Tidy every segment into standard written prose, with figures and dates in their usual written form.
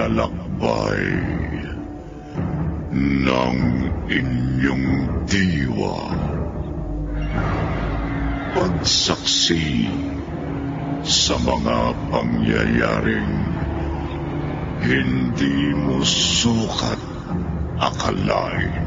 paglalakbay ng inyong diwa. Pagsaksi sa mga pangyayaring hindi mo sukat akalain.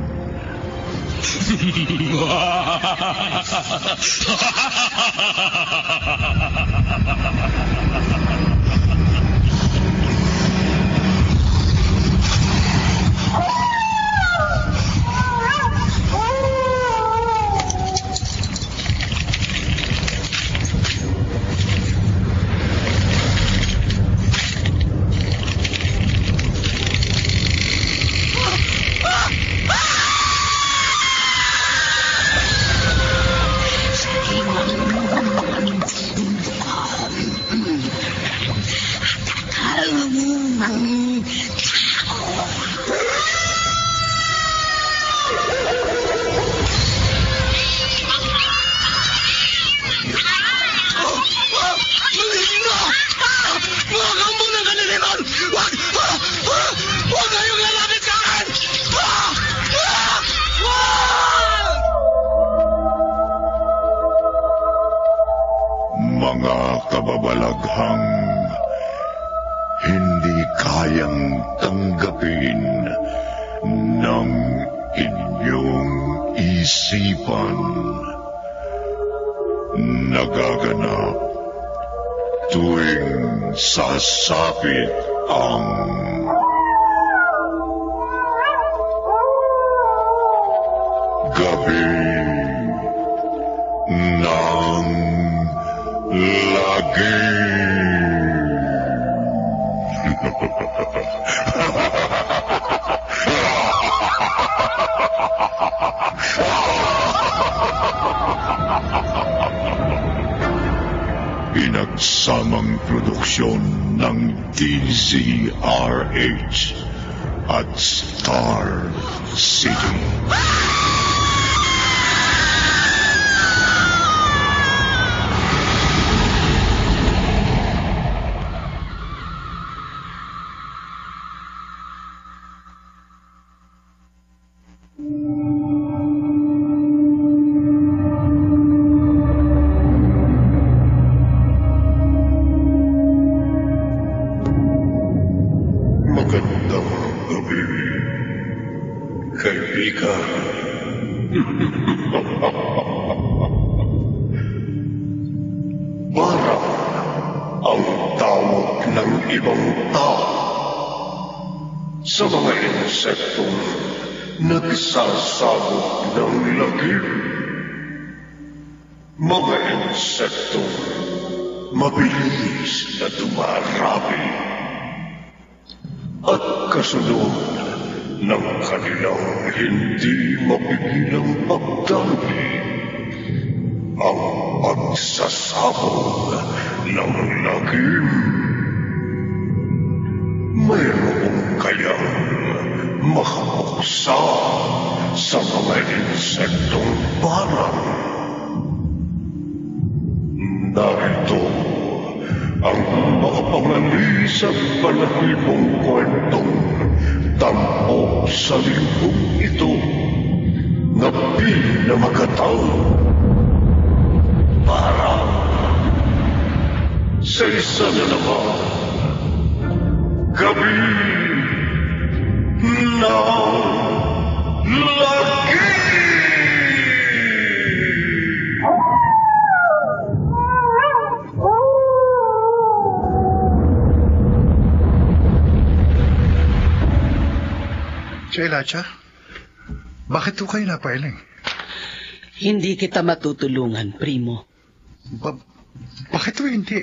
Mga kababalaghang hindi kayang tanggapin ng inyong isipan, nagaganap tuwing sasapit ang gabi ng Lagim. Pinagsamang produksyon ng DZRH at Star City. Barang ang tawag ng ibang tao sa mga insektong nagsasabog ng lagim. Mga insektong mabilis na dumarami at kasunod ng kanilang hindi mapigilang pagdami ang pagsasabog ng lagim. Mayroong kayang makapuksa sa mga insektong barang. Narito ang makapanganisang balahibong kwentong tampok sa linggong ito na pinamagatang Barang. Sa isa na naman, Gabi ng Lagim! Elacha, bakit po kayo napailing? Hindi kita matutulungan, Primo. Bakit po hindi?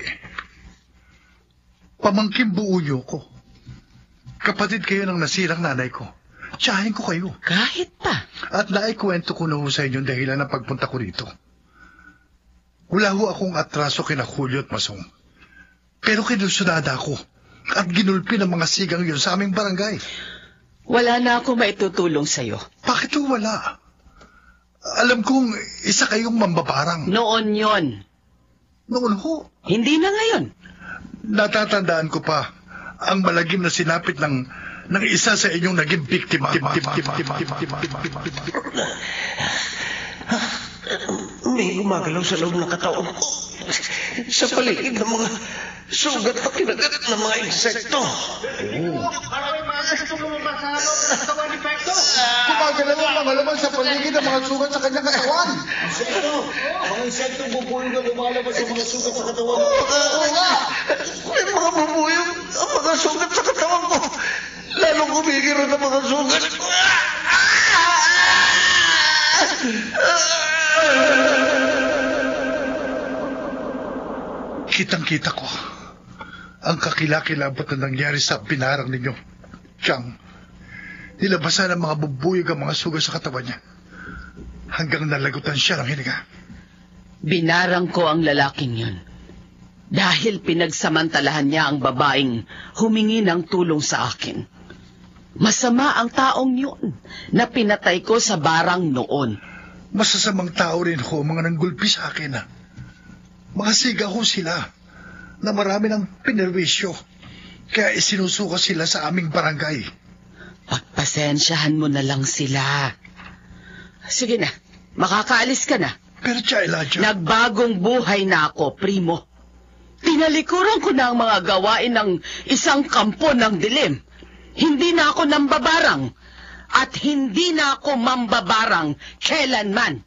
Pamangkin buuyo ko. Kapatid kayo ng nasirang nanay ko. Tiyahin ko kayo. Kahit pa. At naikwento ko na ho sa inyo dahilan ng pagpunta ko rito. Wala ho akong atraso kina Julio at Masong. Pero kinusunada ako at ginulpi ng mga sigang yun sa aming barangay. Wala na ako maitutulong sa'yo. Bakit ho wala? Alam kong isa kayong mambabarang. Noon yon. Noon ho? Hindi na ngayon. Natatandaan ko pa ang malagim na sinapit ng isa sa inyong naging biktima. May gumagalaw sa loob ng katawan ko. Sa paligid ng mga sugat na kinagat ng mga insekto. Gumagalaw ang mga laman sa paligid ng mga sugat sa kanyang katawan. Mga insekto bubuyog na lumalabas sa mga sugat sa katawan. May mga bubuyog ang mga sugat sa katawan ko. Lalong kumigiro ng mga sugat ko. Kitang-kita ko ang kakilakilabot na nangyari sa pinarang ninyo. Chang, nilabasan ang mga bubuyog ang mga sugat sa katawan niya hanggang nalagutan siya ng hininga. Binarang ko ang lalaking yun dahil pinagsamantalahan niya ang babaeng humingi ng tulong sa akin. Masama ang taong yun na pinatay ko sa barang noon. Masasamang tao rin ho mga nanggulpi sa akin. Mga siga ho sila na marami ng pinerwisyo. Kaya isinusuka sila sa aming barangay. Pagpasensyahan mo na lang sila. Sige na, makakaalis ka na. Pero Elijah... Nagbagong buhay na ako, primo. Tinalikuran ko na ang mga gawain ng isang kampo ng dilim. Hindi na ako nambabarang. At hindi na ako mambabarang kailanman.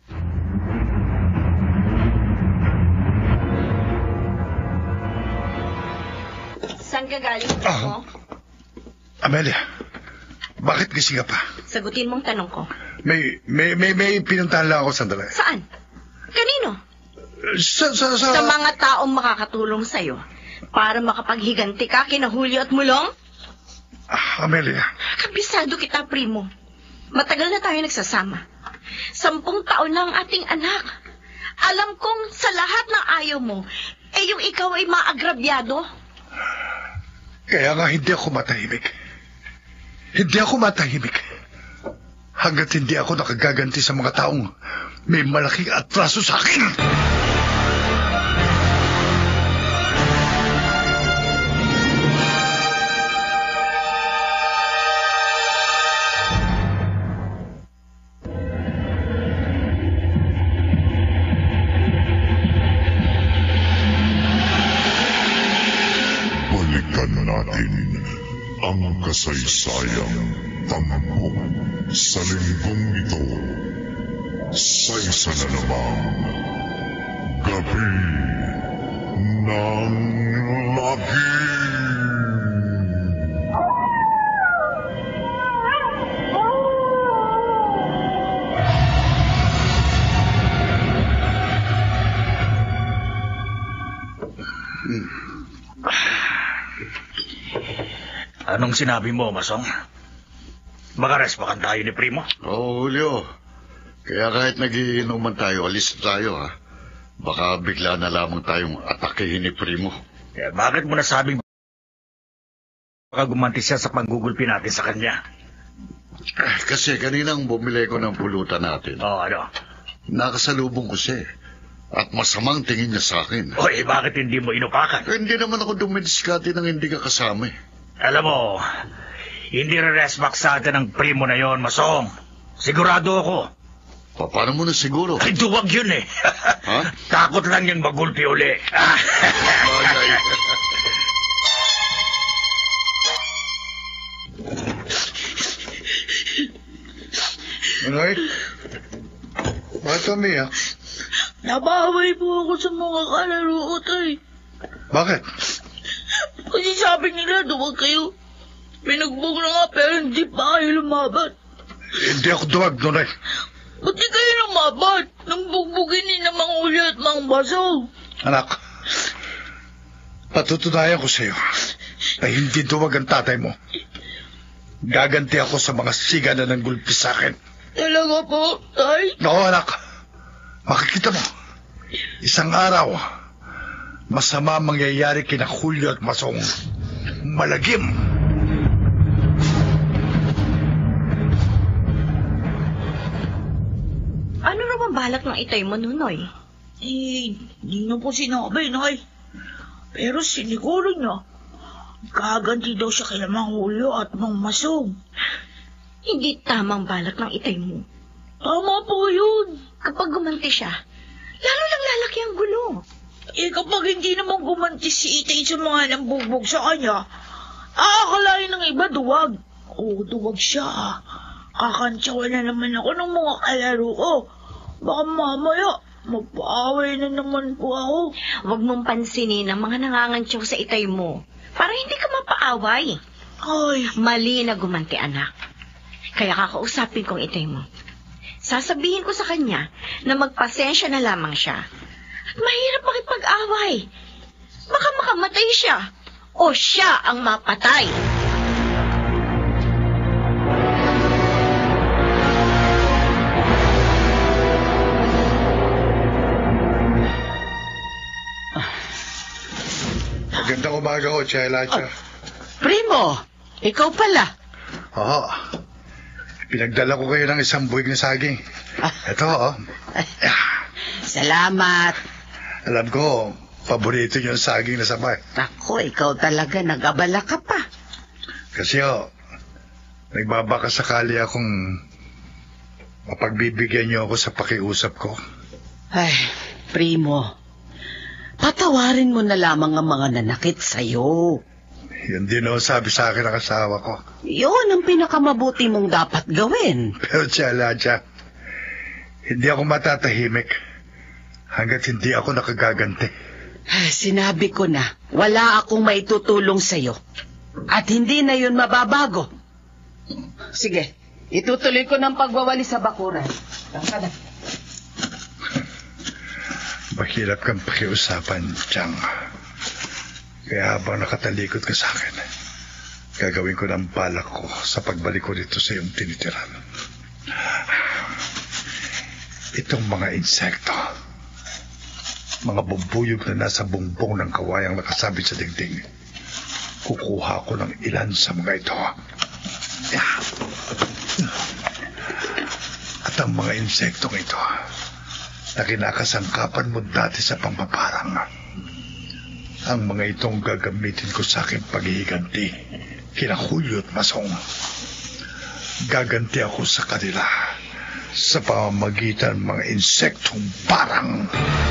Saan ka galing mo? Amelia, bakit gising ka pa? Sagutin mong tanong ko. May pinuntahan lang ako sandali. Saan? Kanino? Sa mga taong makakatulong sa'yo para makapaghiganti ka kina Julio at Mulong? Amelia. Kabisado kita, primo. Matagal na tayo nagsasama. 10 taon na ang ating anak. Alam kong sa lahat ng ayaw mo, yung ikaw ay maagrabyado. Kaya nga hindi ako matahimik. Hindi ako matahimik. Hanggat hindi ako nakagaganti sa mga taong may malaking atraso sa akin. Ang kasaysayang tampok sa linggong ito sa isa na namang Gabi ng Lagim. Anong sinabi mo, Masong? Makarespakan tayo ni Primo? Oo, Julio. Kaya kahit nagiinuman tayo, alis tayo, ha? Baka bigla na lamang tayong atakehin ni Primo. Eh, bakit mo nasabing baka gumanti siya sa panggugulpi natin sa kanya? Kasi kaninang bumili ko ng pulutan natin. Ano? Nakasalubong ko siya, at masamang tingin niya sa akin. Oy, bakit hindi mo inupakan? Hindi naman ako dumidiskarte nang hindi ka kasama, eh. Alam mo, hindi re-respect sa atin ang Primo na yon, Masong. Sigurado ako. Paano mo na siguro? Ay, duwag yun eh. Ha? Takot lang yung magulpi uli. Manoy? Bakit umiyak? Nabaway po ako sa mga kalaro ko, tay. Bakit? Kasi sabi nila, duwag kayo. Pinugbog na nga, pero hindi pa kayo lumaban. Hindi ako duwag, Nonay. Ba't di kayo lumaban? Nang bugbugin ni na Mang Uli at Mang Basaw. Anak, patutunayan ko sa iyo na hindi duwag ang tatay mo. Gaganti ako sa mga siga na nanggulpi sa akin. Talaga po, tay? Oo, anak. Makikita mo, isang araw, masama mangyayari kina Julio at Masong. Malagim. Ano raw ang balak ng itay mo, Nunoy? Hindi na po sinabi, Nay. Pero siniguro niya, gaganti daw siya kay Mang Julio at Mang Masong. Hindi tamang balak ng itay mo. Tama po yun. Kapag gumanti siya, lalo lang lalaki ang gulo. Kapag hindi naman gumanti si Itay sa mga nambugbog sa kanya, aakalain ng iba duwag. Duwag siya. Kakantsawa na naman ako ng mga kalaro ko. Baka mamaya, magpaaway na naman po ako. Huwag mong pansinin ang mga nangangantsaw sa itay mo para hindi ka mapaaway. Ay, mali na gumanti, anak. Kaya kakausapin kong itay mo. Sasabihin ko sa kanya na magpasensya na lamang siya. At mahirap makipag-away. Baka makamatay siya o siya ang mapatay. Magandang umaga ko, Chaylacha. Primo, ikaw pala. Oo. Pinagdala ko kayo ng isang buwig na saging. Ito, oh. Salamat. Alam ko, paborito niyo ang saging na sabay. Ako, ikaw talaga, nag-abala ka pa. Kasi, nagbabaka sakali akong mapagbibigyan niyo ako sa pakiusap ko. Ay, Primo, patawarin mo na lamang ang mga nanakit sa'yo. Yun din sabi sa akin ng asawa ko. Yun ang pinakamabuti mong dapat gawin. Pero Chalacha, hindi ako matatahimik hanggat hindi ako nakagaganti. Sinabi ko na, wala akong maitutulong sa'yo. At hindi na yun mababago. Sige, itutuloy ko ng pagwawali sa bakuran. Tangka na. Mahirap kang pakiusapan, Chang. Kaya habang nakatalikod ka sa akin, gagawin ko ng balak ko sa pagbalik ko dito sa iyong tinitiran. Itong mga insekto, mga bubuyog na nasa bumbong ng kawayang nakasabit sa dingding, kukuha ko ng ilan sa mga ito. At ang mga insektong ito na kinakasangkapan mo dati sa pambabarang, ang mga itong gagamitin ko sa aking paghihiganti kina Julio at Masong. Gaganti ako sa kanila sa pamamagitan ng mga insektong barang.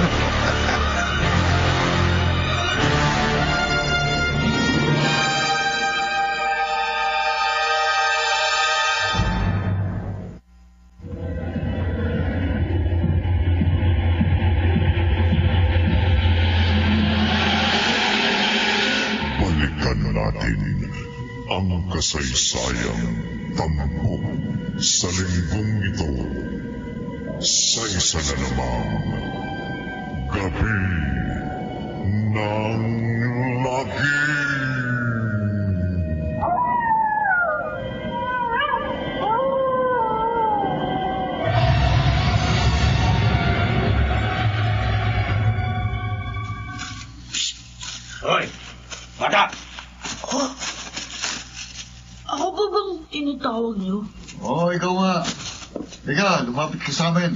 Ang kasaysayang tampok sa linggong ito sa isa na namang gabi ng Lagim. Hoy, bata! Ako ba bang tinatawag niyo? Oo, ikaw nga. Teka, lumapit ka sa amin.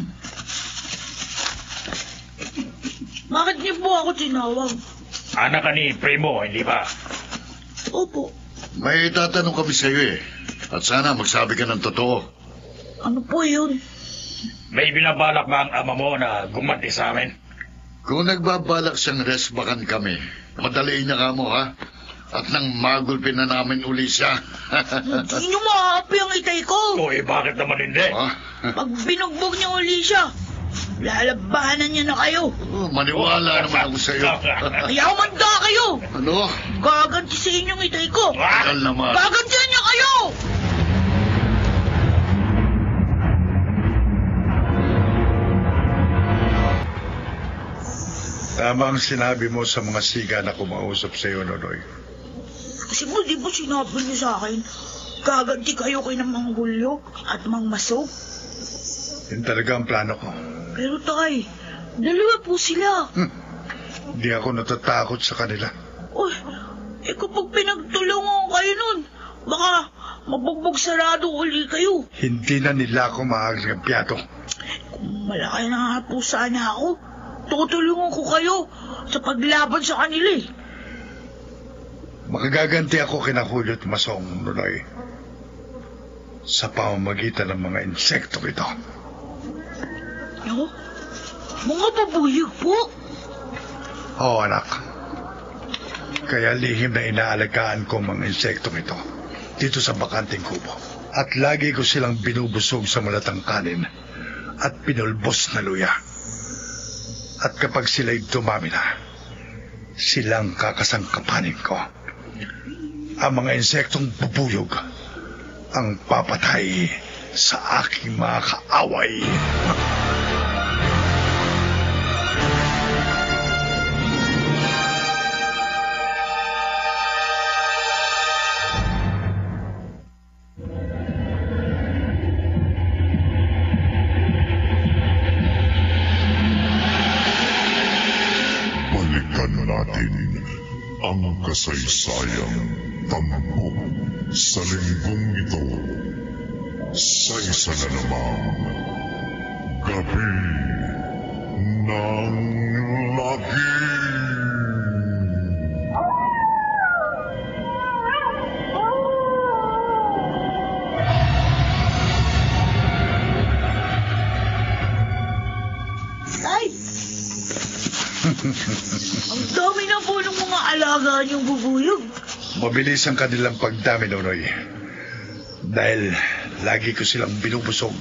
Bakit niyo po ako tinawag? Anak ka ni Primo, hindi ba? Opo. May tatanong kami sa iyo At sana magsabi ka ng totoo. Ano po yun? May binabalak ba ang ama mo na gumanti sa amin? Kung nagbabalak siyang resbakan kami, madaliin niya ka mo, ha? At nang magulpin na namin uli siya. Hindi niyo maapi ang itay ko. Bakit naman hindi? Pag binugbog niyo uli siya, lalabanan niya na kayo. Maniwala naman ako sa iyo. Ayaw manda kayo. Ano? Gaganti sa inyong itay ko. Tagal naman. Gagantihan niya kayo. Tama ang sinabi mo sa mga siga na kumausap sa iyo, Nonoy. Kasi mo, di ba sinabi niyo sa akin, gaganti kayo kay ng Mang Julio at Mang Masog? Yun talaga ang plano ko. Pero tay, dalawa po sila. Hindi ako natatakot sa kanila. Kapag pinagtulungan kayo nun, baka mabugbog sarado uli kayo. Hindi na nila ako maaagampyado. Kung malaki na nga po sana ako, tutulungan ko kayo sa paglaban sa kanila. Makagaganti ako kina Julio at Masong, Nunoy, sa pamamagitan ng mga insekto ito. No? Mga babuyog po? Oo, anak. Kaya lihim na inaalagaan ko mga insektong ito dito sa bakanting kubo. At lagi ko silang binubusog sa malatang kanin at pinulbos na luya. At kapag sila'y dumami na, silang kakasangkapanin ko. Ang mga insektong bubuyog ang papatay sa aking mga kaaway. Ang kasaysayang tampok sa linggong ito sa isa na namang gabi ng Lagim. Ang dami na po ng mga alaga niyong bubuyog. Mabilis ang kanilang pagdami, Nonoy. Dahil lagi ko silang binubusog.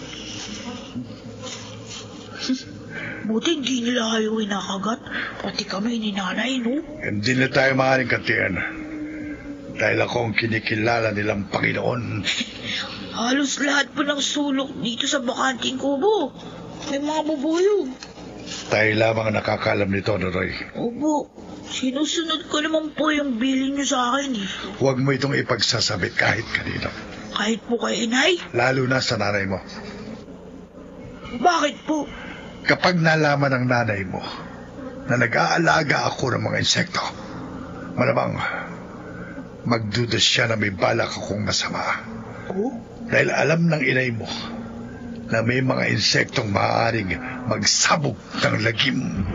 Buti hindi nila kayo inakagat. Pati kami ni nanay, no? Hindi na tayo maaaring kantian. Dahil ako ang kinikilala nilang Panginoon. Halos lahat po ng sulok dito sa bakanting kubo. May mga bubuyog. Tayo lamang ang nakakaalam nito, Nonoy. Opo, sinusunod ko naman po yung bilin niyo sa akin eh. Huwag mo itong ipagsasabit kahit kanino. Kahit po kay inay? Lalo na sa nanay mo. Bakit po? Kapag nalaman ng nanay mo na nag-aalaga ako ng mga insekto, malamang magdudas siya na may balak akong masama. Oh? Dahil alam ng inay mo na may mga insektong maaaring magsabog ng lagim.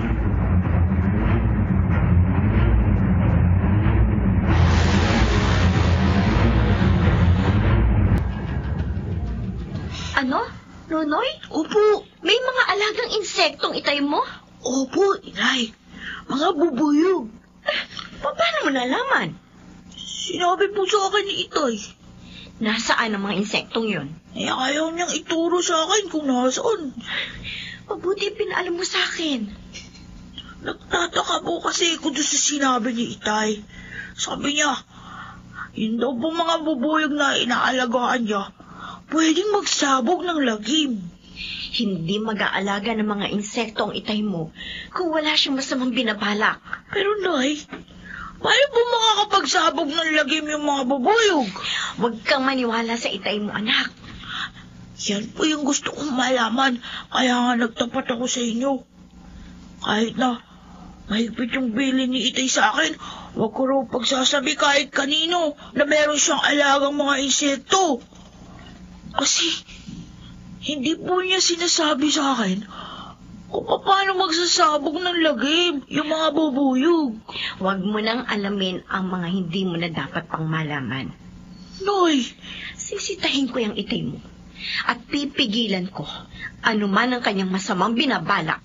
Ano? Nonoy? Opo. May mga alagang insektong itay mo? Opo, inay. Mga bubuyog. Paano mo nalaman? Sinabi po sa akin ni Itay. Nasaan ang mga insektong yun? Eh, ayaw niyang ituro sa akin kung nasaan. Mabuti pinaalam mo sa akin. Nagtataka po kasi ako doon sa sinabi ni Itay. Sabi niya, yun daw po mga bubuyog na inaalagaan niya, pwedeng magsabog ng lagim. Hindi mag-aalaga ng mga insekto ang itay mo kung wala siyang masamang binabalak. Pero Nay, paano po makakapagsabog ng lagim yung mga bubuyog? Huwag kang maniwala sa itay mo, anak. Yan po yung gusto kong malaman, kaya nga nagtapat ako sa inyo. Kahit na mahigpit yung bilin ni Itay sa akin, huwag ko raw pagsasabi kahit kanino na meron siyang alagang mga insekto. Kasi hindi po niya sinasabi sa akin kung paano magsasabog ng lagim yung mga bubuyog. Huwag mo nang alamin ang mga hindi mo na dapat pang malaman. Noy, sisitahin ko yung itay mo at pipigilan ko anuman ang kanyang masamang binabalak.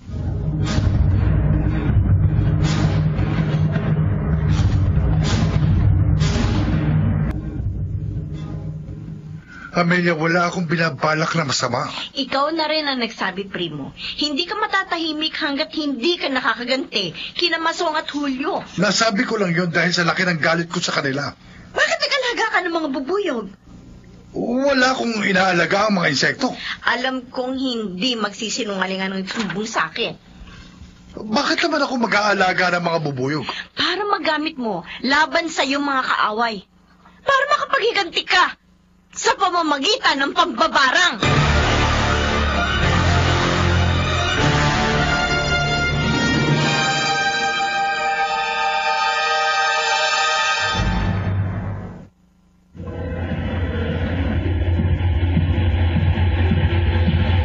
Amelia, wala akong binabalak na masama. Ikaw na rin ang nagsabi, Primo. Hindi ka matatahimik hanggat hindi ka nakakaganti kina Masong at Julio. Nasabi ko lang yon dahil sa laki ng galit ko sa kanila. Bakit nag-alaga ka ng mga bubuyog? Wala akong inaalaga ang mga insekto. Alam kong hindi magsisinungalingan ng sumbong sa akin. Bakit naman ako mag-aalaga ng mga bubuyog? Para magamit mo laban sa iyong mga kaaway. Para makapaghiganti ka sa pamamagitan ng pambabarang.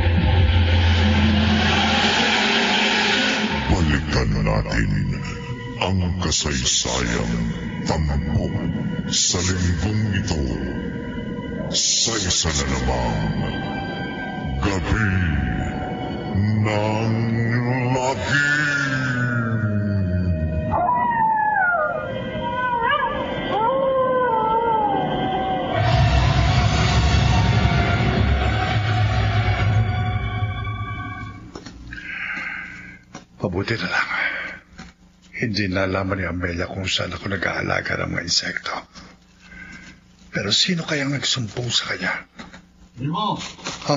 Balikan natin ang kasaysayang tampok sa linggong ito sa isa na namang gabi ng Lagim. Mabuti na lang. Hindi nalaman ni Amelia kung saan ako nag-aalaga ng mga insekto. Pero sino kayang nagsumbong sa kanya? Mo. Ha?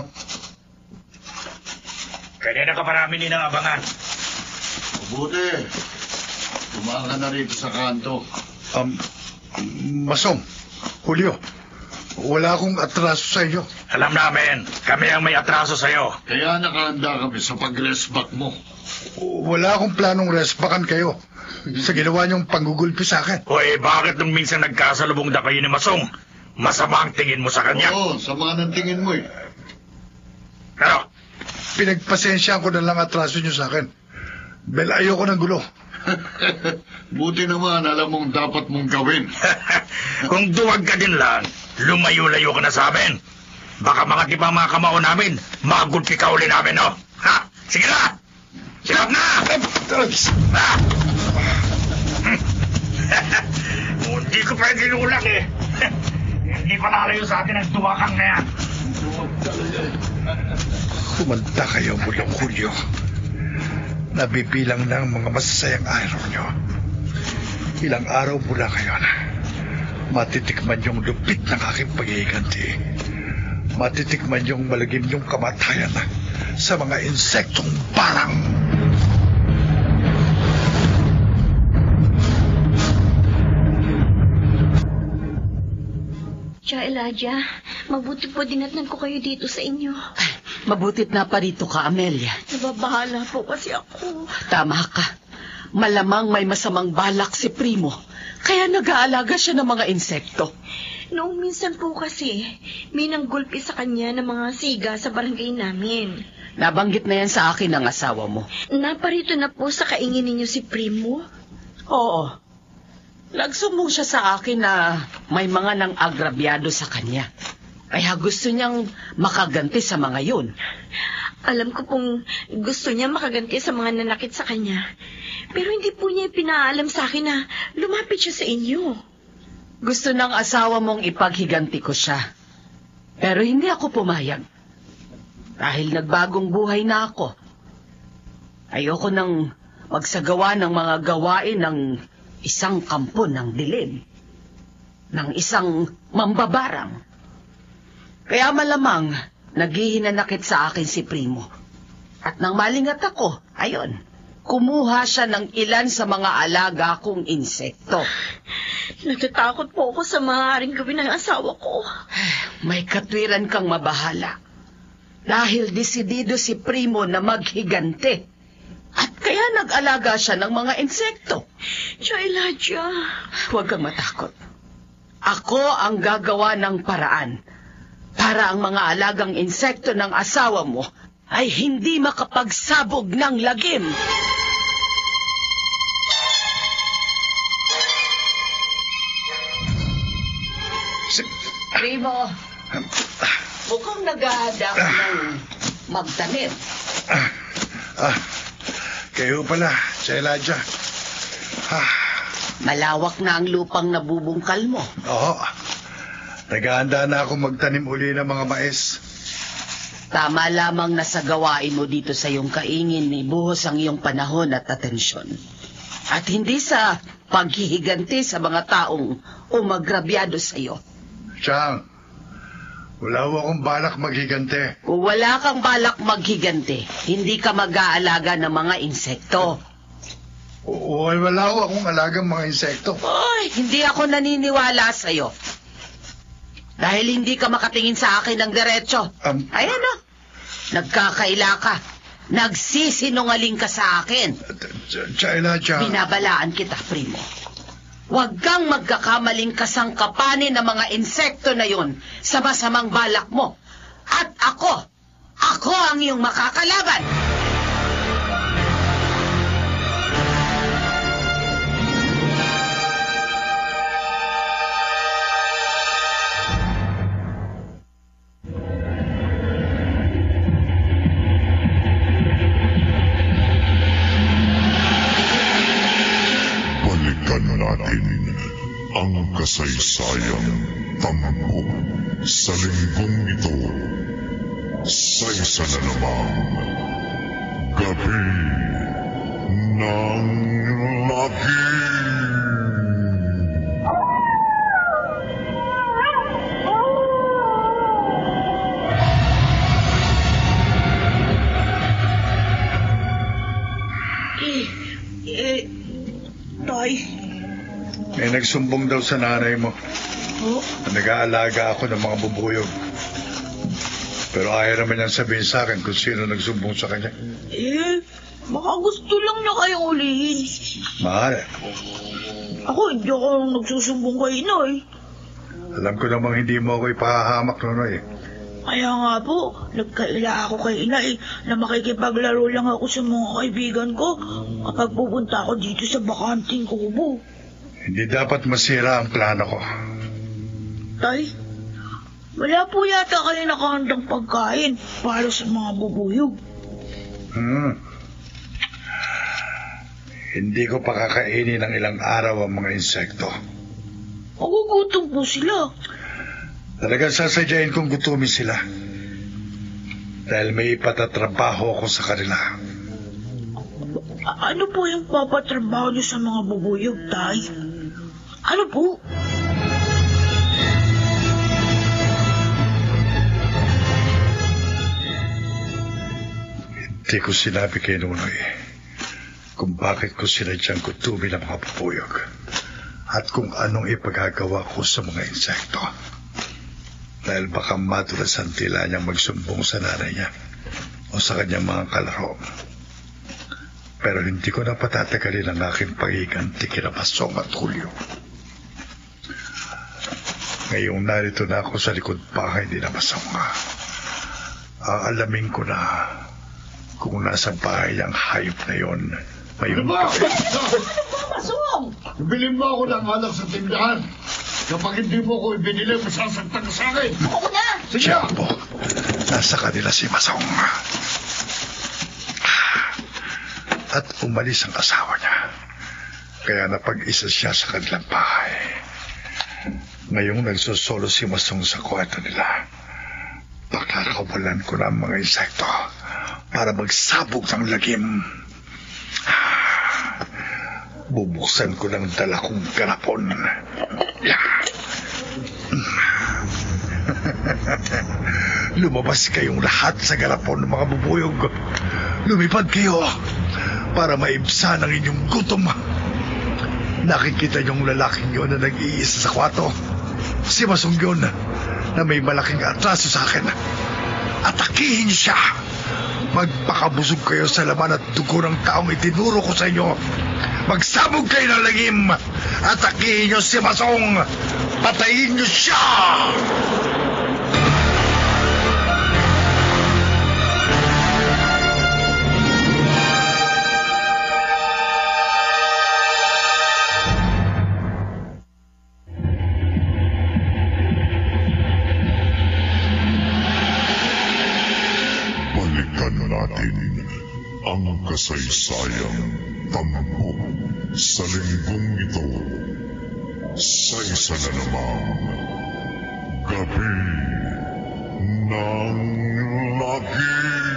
Kanina ka pa namin inaabangan. Mabuti. Tumaan ka na rito sa kanto. Masong, Julio, wala akong atraso sa inyo. Alam namin, kami ang may atraso sa'yo. Kaya nakahanda kami sa pag-resback mo. Wala akong planong resbakan kayo sa ginawa niyong panggugulpi sa akin. Hoy, bakit nung minsan nagkasalubong na kayo ni Masong? Masama ang tingin mo sa kanya? Oo, sama ng tingin mo eh. Pero, Pinagpasensya ko na lang atraso niyo sa akin. Bel, ayoko ng gulo. Buti naman, alam mong dapat mong gawin. kung duwag ka din lang, lumayo-layo ka na sa amin. Baka mga tipa mga kamao namin, magulpi ka uli namin, no? Ha? Sige na! Silap na! Ah! Hindi ko pwede inulang eh. Hindi pa nalayo sa atin ang duwakang na yan. Kumanta kayo mulang Julio. Nabibilang na ang mga masasayang araw niyo. Ilang araw mula ngayon, matitikman yung lupit ng aking paghihiganti. Matitikman yung malagim yung kamatayan sa mga insektong barang. Tia Elijah, mabuti po dinatnan ko kayo dito sa inyo. Ay, mabutit na pa rito ka, Amelia. Nababahala po kasi ako. Tama ka. Malamang may masamang balak si Primo. Kaya nag-aalaga siya ng mga insekto. Noong minsan po kasi, may nanggulpi sa kanya ng mga siga sa barangay namin. Nabanggit na yan sa akin ng asawa mo. Naparito na po sa kaingin ninyo si Primo? Oo. Nagsumbong siya sa akin na may mga nang agrabyado sa kanya. Kaya gusto niyang makaganti sa mga yun. Alam ko pong gusto niya makaganti sa mga nanakit sa kanya. Pero hindi po niya pinaalam sa akin na lumapit siya sa inyo. Gusto ng asawa mong ipaghiganti ko siya. Pero hindi ako pumayag. Dahil nagbagong buhay na ako. Ayoko nang magsagawa ng mga gawain ng isang kampo ng dilim. Ng isang mambabarang. Kaya malamang naghihinanakit sa akin si Primo. At nang malingat ako, ayon, kumuha siya ng ilan sa mga alaga kong insekto. Natatakot po ako sa maaaring gawin ng asawa ko. May katwiran kang mabahala. Dahil desidido si Primo na maghigante. At kaya nag-alaga siya ng mga insekto. Tia Elijah. Huwag kang matakot. Ako ang gagawa ng paraan para ang mga alagang insekto ng asawa mo ay hindi makapagsabog ng lagim. Primo, mukhang nag-ahada ka ng magtanim. Kayo pala, si Elijah. Malawak na ang lupang nabubungkal mo. Oo. Naghahanda na ako magtanim uli ng mga mais. Tama lamang na sa gawain mo dito sa iyong kaingin ni buhos ang iyong panahon at atensyon. At hindi sa paghihiganti sa mga taong umagrabyado sa iyo. Chang, wala ho akong balak maghigante. Kung wala kang balak maghigante, hindi ka mag-aalaga ng mga insekto. Wala ho akong alagang mga insekto. Ay, hindi ako naniniwala sa iyo. Dahil hindi ka makatingin sa akin ng diretso. Ayan o, nagkakaila ka. Nagsisinungaling ka sa akin. Elijah. Binabalaan kita, Primo. Huwag kang magkakamaling kasangkapanin ng mga insekto na yun sa masamang balak mo. At ako ang iyong makakalaban. tampok sa linggong ito sa isa na namang gabi ng Lagim. Tay. May nagsumbong daw sa nanay mo. Oh? Nag-aalaga ako ng mga bubuyog. Pero ayaw naman niyang sabihin sa akin kung sino nagsumbong sa kanya. Baka gusto lang na kayong ulihin. Mahal, Ako, hindi ako nagsusumbong kay Noy. alam ko namang hindi mo ako ipahahamak, Nonoy. Kaya nga po, nagkaila ako kay Inay na makikipaglaro lang ako sa mga kaibigan ko kapag pupunta ako dito sa bakanting kubo. Hindi dapat masira ang plano ko. Tay, wala po yata kayo nakahandang pagkain para sa mga bubuyog. Hindi ko pa kakainin ng ilang araw ang mga insekto. Magugutom po sila. Talagang sasadyain kong gutumin sila. Dahil may ipatatrabaho ako sa kanila. Ano po yung papatrabaho niyo sa mga bubuyog, Tay? Ano po? Hindi ko sinabi kay Nunoy kung bakit ko sinadyang gutumin ang mga bubuyog at kung anong ipagagawa ko sa mga insekto. Dahil baka madulas ang tila niyang magsumbong sa nanay niya o sa kanyang mga kalaro. Pero hindi ko na patatagalin ang aking pagiganti kina Masong at Julio. Ngayong narito na ako sa likod bahay ni Masong, aalamin ko na kung nasa bahay ang hayop na yon. Ano ba? Masong! Bilhin mo ako ng alak sa tindahan. Kapag hindi mo ako ibinili, masasaktan ka sa akin. Ako na! Siya po, nasa kanila si Masong. At umalis ang asawa niya. Kaya napag-isa siya sa kanilang bahay. Ngayong nagsusolo si Masong sa kwarto nila, paglakawalan ko na ang mga insekto para magsabog ng lagim. Bubuksan ko ng dala kong garapon. Lumabas kayong lahat sa garapon, mga bubuyog. Lumipad kayo para maibsan ang inyong gutom. Nakikita niyong lalaking yun na nag-iisa sa kwarto. Si Masong yun na may malaking atraso sa akin. Atakihin siya. Magpakabusog kayo sa laman at dugo ng taong itinuro ko sa inyo. Magsabog kayo ng lagim. Atakihin niyo si Masong. Patayin niyo siya. Balikan natin ang kasaysayang tampok sa linggong ito sa isa na namang gabi ng Lagim.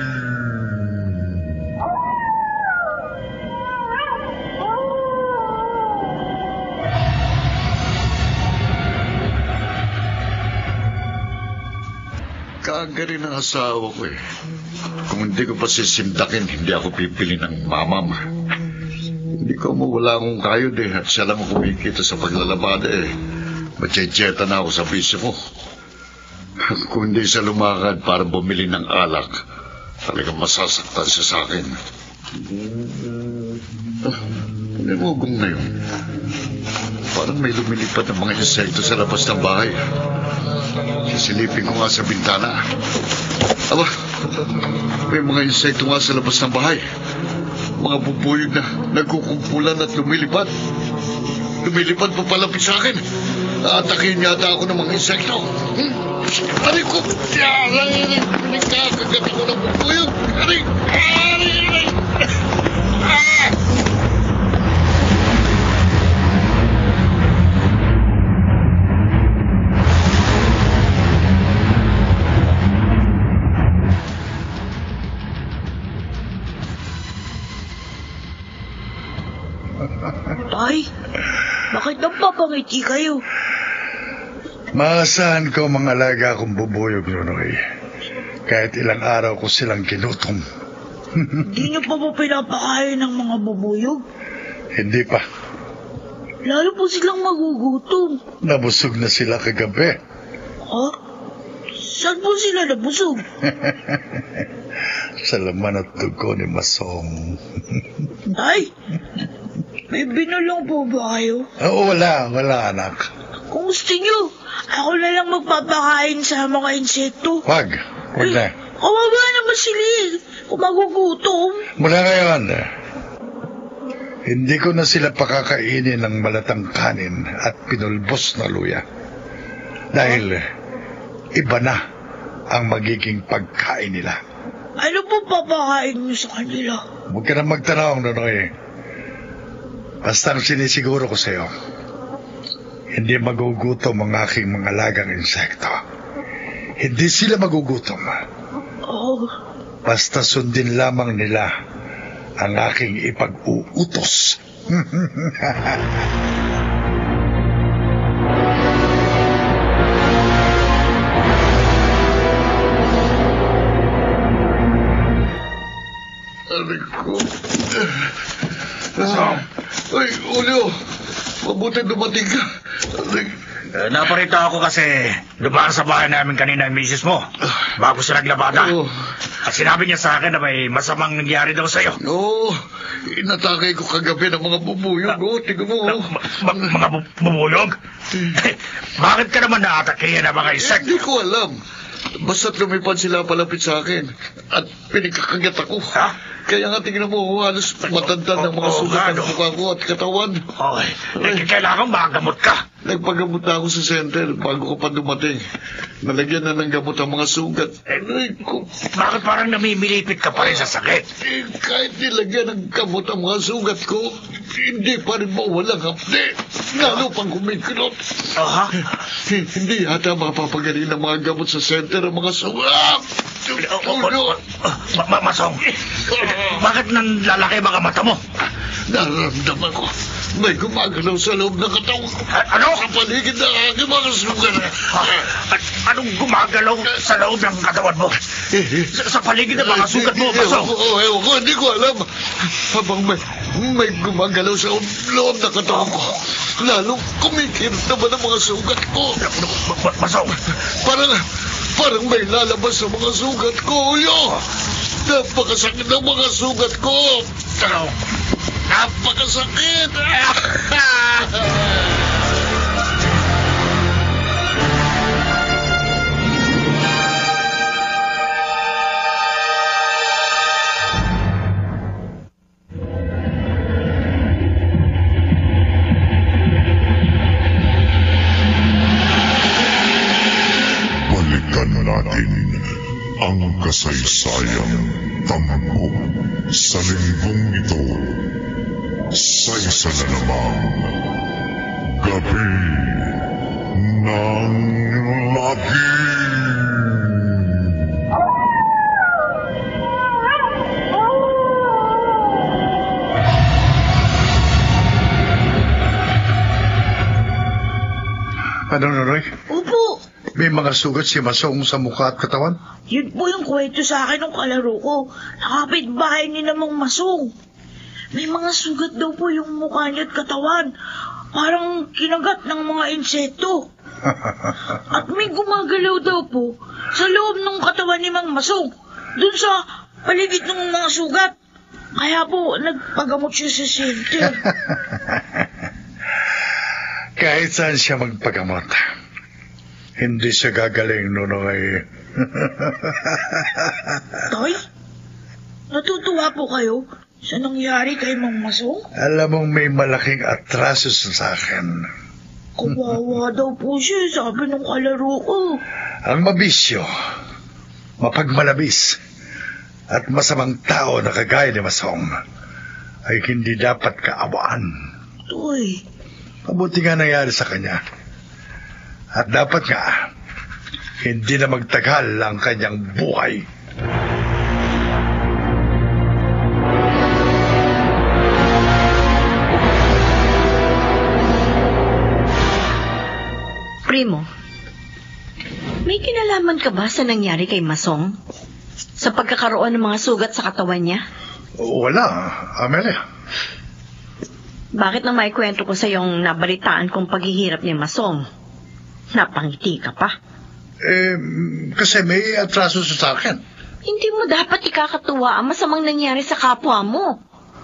Kaaga rin ang asawa ko eh. Kung hindi ko pa sisimdakin, hindi ako pipili ng mamam. Hindi ko mawala akong kayod eh. At siya lang kumikita sa paglalabada eh. Matsyetseta na ako sa bisyo ko. Kung hindi siya lumakad para bumili ng alak, talagang masasaktan siya sa akin. Namugong na yun. Parang may lumilipad ng mga insekto sa labas ng bahay. Sisilipin ko nga sa bintana. Aba, may mga insekto nga sa labas ng bahay. Mga bubuyog na nagkukumpulan at lumilipad. Lumilipad pa palapit sa akin. Atakin yata ako ng mga insekto. Aray ko! Aray! Nagkakagat ako ng bubuyog! Aray! Aray! Aray! Ah! Tay, bakit napapangiti kayo? Maasahan ko mga alaga akong bubuyog, Nonoy. Kahit ilang araw ko silang kinutom. Hindi niyo pa ba pinapakain ng mga bubuyog? Hindi pa. Lalo po silang magugutom. Nabusog na sila kagabi. Ha? Saan po sila nabusog? Sa laman at dugo ni Masong. Tay, may binulong po ba kayo? Oo, wala, anak. Kung gusto niyo, ako na lang magpapakain sa mga insekto. Wag na. Kawawa naman sila kung magugutom. Mula ngayon, hindi ko na sila pakakainin ng malatang kanin at pinulbos na luya. Dahil iba na ang magiging pagkain nila. Ano po papakain niyo sa kanila? Huwag ka na magtanong, Nonoy. Basta ang sinisiguro ko sa'yo, hindi magugutom ang aking mga lagang insekto. Hindi sila magugutom. Oh. Basta sundin lamang nila ang aking ipag-uutos. Aray ko. Ay, Julio. Mabuti dumating ka. Aray. Naparita ako kasi dumaan sa bahay namin kanina ang misis mo bago siya naglabada. At sinabi niya sa akin na may masamang nangyari daw sa'yo. Oo. Inatakay ko kagabi ng mga bubuyog. Tingnan mo. Mga bubuyog? Bakit ka naman naatake ng mga insect? Hindi ko alam. Basta't lumipad sila palapit sa akin at pinagkakagat ako. Ha? Kaya nga tingnan mo, halos matanda ng mga sugat ng mukha ko at katawan. Kailangan magamot ka. Nagpagamot na ako sa center bago ko pa dumating. Nalagyan na ng gamot ang mga sugat. Bakit parang namimilipit ka pa rin sa sakit? Kahit nilagyan ng gamot ang mga sugat ko, hindi pa rin mawalang hapde. Lalo pang kumikilot. Hindi yata mapapagaling ng mga gamot sa center ang mga sugat. Masong, bakit nanlalaki mga mata mo? Nararamdaman ko. May gumagalaw sa loob ng katawan ko. Ano? Sa paligid ng aking mga sugat. Anong gumagalaw sa loob ng katawan mo? Sa paligid ng mga sugat mo, Masong? Ewan ko, hindi ko alam. Habang may gumagalaw sa loob ng katawan ko, lalo kumikirot naman ang mga sugat ko. Masong? Parang may lalabas sa mga sugat ko, Uyo. Napakasakit ng mga sugat ko. Napakasakit. Balikan natin ang kasaysayang tampok sa linggong ito sa isa na namang gabi ng Lagim. Ano, Nonoy? Opo. May mga sugat si Masong sa mukha at katawan? Yun po yung kwento sa akin ng kalaro ko. Nakapitbahay ni namang Masong. May mga sugat daw po yung mukha niya at katawan. Parang kinagat ng mga insekto. At may gumagalaw daw po sa loob ng katawan ni Mang Masong. Dun sa paligid ng mga sugat. Kaya po, nagpagamot siya sa center. Kahit saan siya magpagamot, hindi siya gagaling, Nonoy. Tay, natutuwa po kayo sa nangyari kay Mang Masong? Alam mong may malaking atraso sa akin. Kawawa daw po siya, sabi ng kalaro ko. Ang mabisyo, mapagmalabis, at masamang tao na kagaya ni Masong ay hindi dapat kaawaan. Tay, Mabuti nga nangyari sa kanya. At dapat nga, hindi na magtagal ang kanyang buhay. ka ba sa nangyari kay Masong? Sa pagkakaroon ng mga sugat sa katawan niya? Wala, Amelia. Bakit nang maikwento ko sa yung nabalitaan kong paghihirap ni Masong? Napangiti ka pa. Kasi may atraso sa akin. Hindi mo dapat ikakatuwa ang masamang nangyari sa kapwa mo.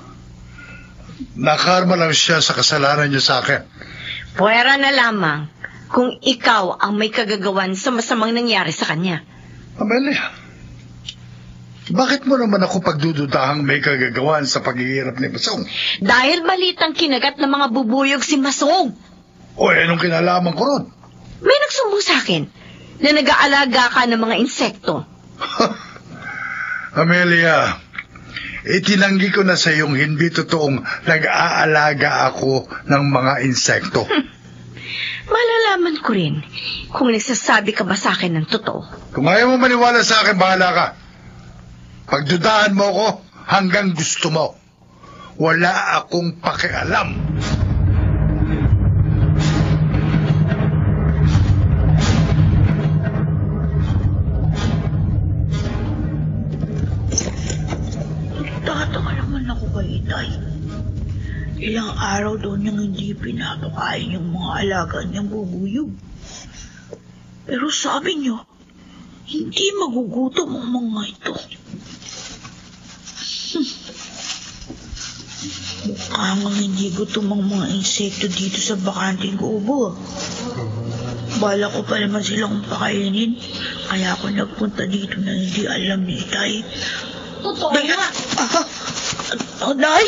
Nakarma lang siya sa kasalanan niya sa akin. Puwera na lamang kung ikaw ang may kagagawan sa masamang nangyari sa kanya. Amelia, bakit mo naman ako pagdududahang may kagagawan sa paghihirap ni Masong? Dahil balitang kinagat ng mga bubuyog si Masong. Anong kinalaman ko ron? May nagsumbong sa akin na nag-aalaga ka ng mga insekto. Amelia, itinanggi ko na sa iyong hindi totoong nag-aalaga ako ng mga insekto. Malalaman ko rin kung nagsasabi ka ba sa akin ng totoo. Kung ayaw mo maniwala sa akin, bahala ka. Pagdudahan mo ko hanggang gusto mo. Wala akong pakialam. Tataka naman ako kay Itay. Ilang araw daw niyang hindi pinapakain yung mga alaga niyang bubuyog. Pero sabi niyo, hindi magugutom ang mga ito. Mukhang hindi gutom ang mga insekto dito sa bakanting kubo. Bala ko pa naman silang pakainin, kaya ako nagpunta dito na hindi alam ni Itay. Totoo nga. Nay!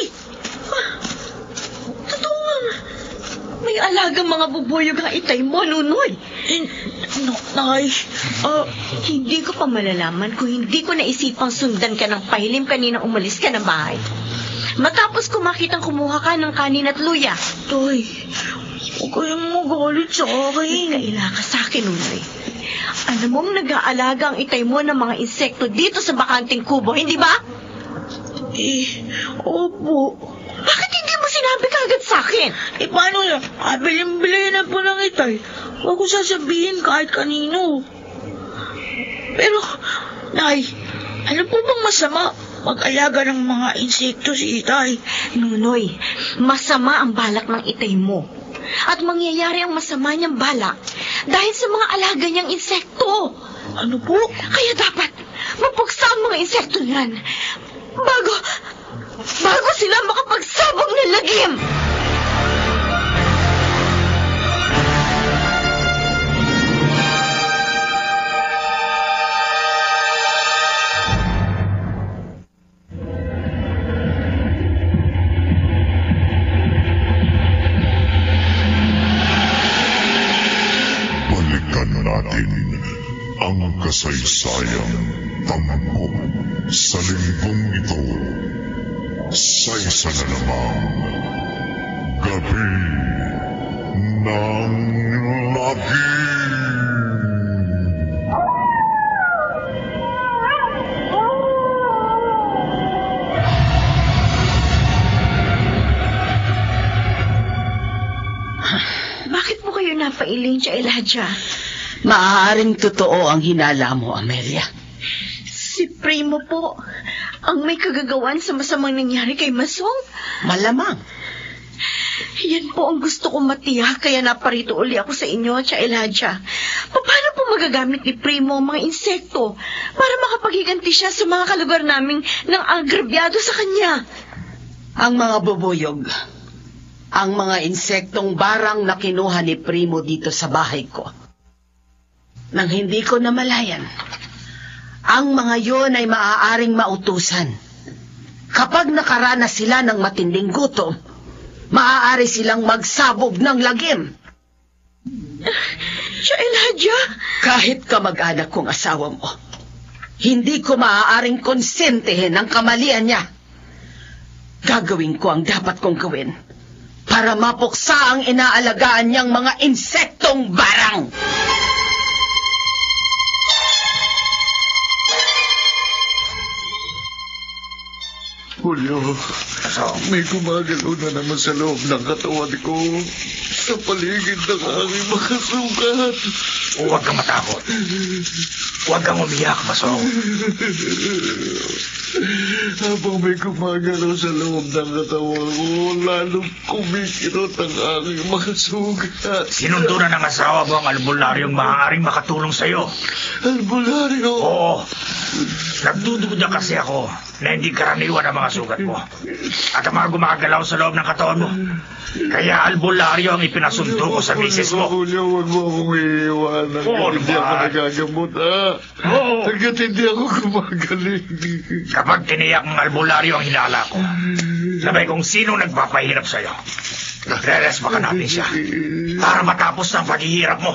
Totoo nga. May alagang mga bubuyog ang Itay mo, Nunoy. Nay, Hindi ko pa malalaman kung hindi ko naisipang sundan ka ng pahilim kanina umalis ka ng bahay. Matapos ko makitang kumuha ka ng kanin at luya. Tay, huwag kayong magalit sa akin. Kaila ka sa akin, Nunoy. Alam mong nag-aalaga ang Itay mo ng mga insekto dito sa bakanting kubo, hindi ba? Opo. Bakit hindi mo sinabi kagad sa akin? Paano yan? Bilin-bilin na po ng Itay. Huwag ko sasabihin kahit kanino. Pero, Nay, ano po bang masama mag-alaga ng mga insekto si Itay? Nunoy, masama ang balak ng Itay mo. At mangyayari ang masama niyang balak dahil sa mga alaga niyang insekto. Ano po? Kaya dapat mapuksa ang mga insekto niyan bago sila makapagsabog ng lagim. Natin ang kasaysayang tampok sa linggong ito sa isa na namang Gabi ng Lagim. Bakit mo kayo napailing siya, Elijah? Maaaring totoo ang hinala mo, Amelia. Si Primo po, ang may kagagawan sa masamang nangyari kay Masong. Malamang. Yan po ang gusto kong matiyak, kaya naparito uli ako sa inyo, Tia Elijah. Paano po magagamit ni Primo ang mga insekto para makapaghiganti siya sa mga kalugar naming nang agrabyado sa kanya? Ang mga bubuyog, ang mga insektong barang na kinuha ni Primo dito sa bahay ko. Nang hindi ko namalayan, ang mga yon ay maaaring mautusan. Kapag nakaranas sila ng matinding gutom, maaari silang magsabog ng lagim. Siya, Elijah? Kahit kamag-anak kong asawa mo, hindi ko maaaring konsentehin ang kamalian niya. Gagawin ko ang dapat kong gawin para mapuksa ang inaalagaan niyang mga insektong barang. Julio, may gumagalaw na naman sa loob ng katawan ko. sa paligid ng aking mga sugat. Huwag kang matakot. Huwag kang umiyak, Masong. Habang may gumagalaw sa loob ng katawan ko, lalong kumikirot ang aking mga sugat. Sinundo na ng asawa mo ang albularyong maaaring makatulong sa'yo. Albularyo? Oo. Nagdududa kasi ako na hindi karaniwan ang mga sugat mo. At ang mga gumagalaw sa loob ng katawan mo. Kaya albularyo ang ipinasundo ko sa misis mo. Julio, huwag mo akong iiwanan. Hindi ako nagagamot, Oo. Hanggat hindi ako gumagaling. Kapag tiniyak ng albularyo ang hinala ko, sabay kung sino nagpapahirap sa'yo, re-respakan natin siya para matapos ng paghihirap mo.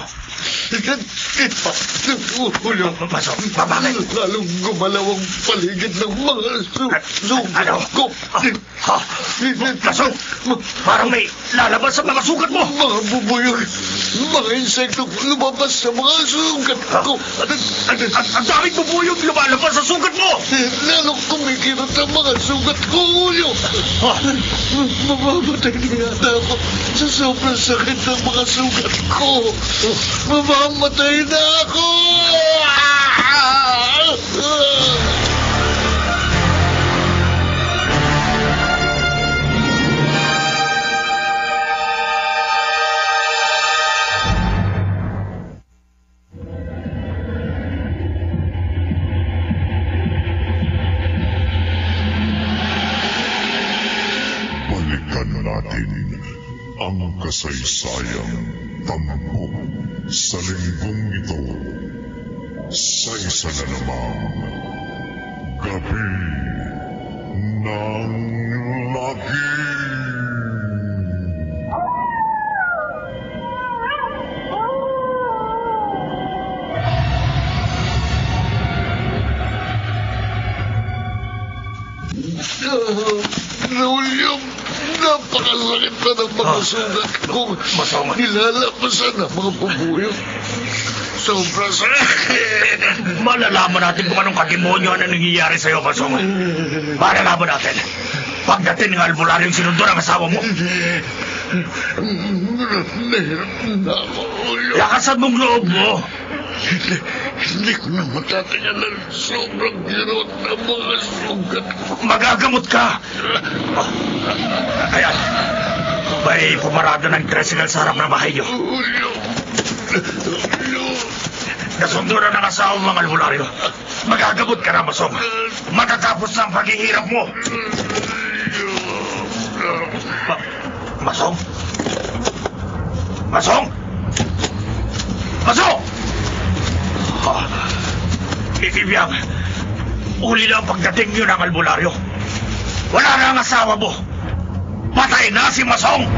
Julio, Masong, bakit? lalong gumalaw ang paligid ng mga sugat Ano? ko. Masong, parang may lalabas sa mga sugat mo. Mga bubuyog, mga insekto lumabas sa mga sugat ko. Ang daming bubuyog lumalabas sa sugat mo. Lalong kumikirot ang mga sugat ko, Julio. Mamamatay na yata ako sa sobrang sakit ng mga sugat ko. Mamamatay na ako! Balikan natin ang kasaysayang tampok sa linggong ito sa isa na namang gabi ng Lagim. Julio, napakasakit na ng mga sugat ko. Nilalabasan ang mga bubuyog. Sobrang sakit. Malalaman natin kung anong kademonyo na nangyayari sa'yo, Masong. Malalaman natin. Pagdating ng albularyong sinundo ng asawa mo. Nahirap na ako, Julio. Lakasan mong loob mo. Hindi ko na matatagal. Sobrang kirot ng mga sugat ko. Magagamot ka. Ayan. May pumarada ng tricycle sa harap ng bahay niyo. Julio. Nasundo na ng asawa mo ang albularyo. Magagamot ka na, Masong. Matatapos na ang paghihirap mo. Masong? Masong? Masong! Ibibiyang, uli na ang pagdating niyo ng albularyo. Wala na ang asawa mo. Patay na si Masong!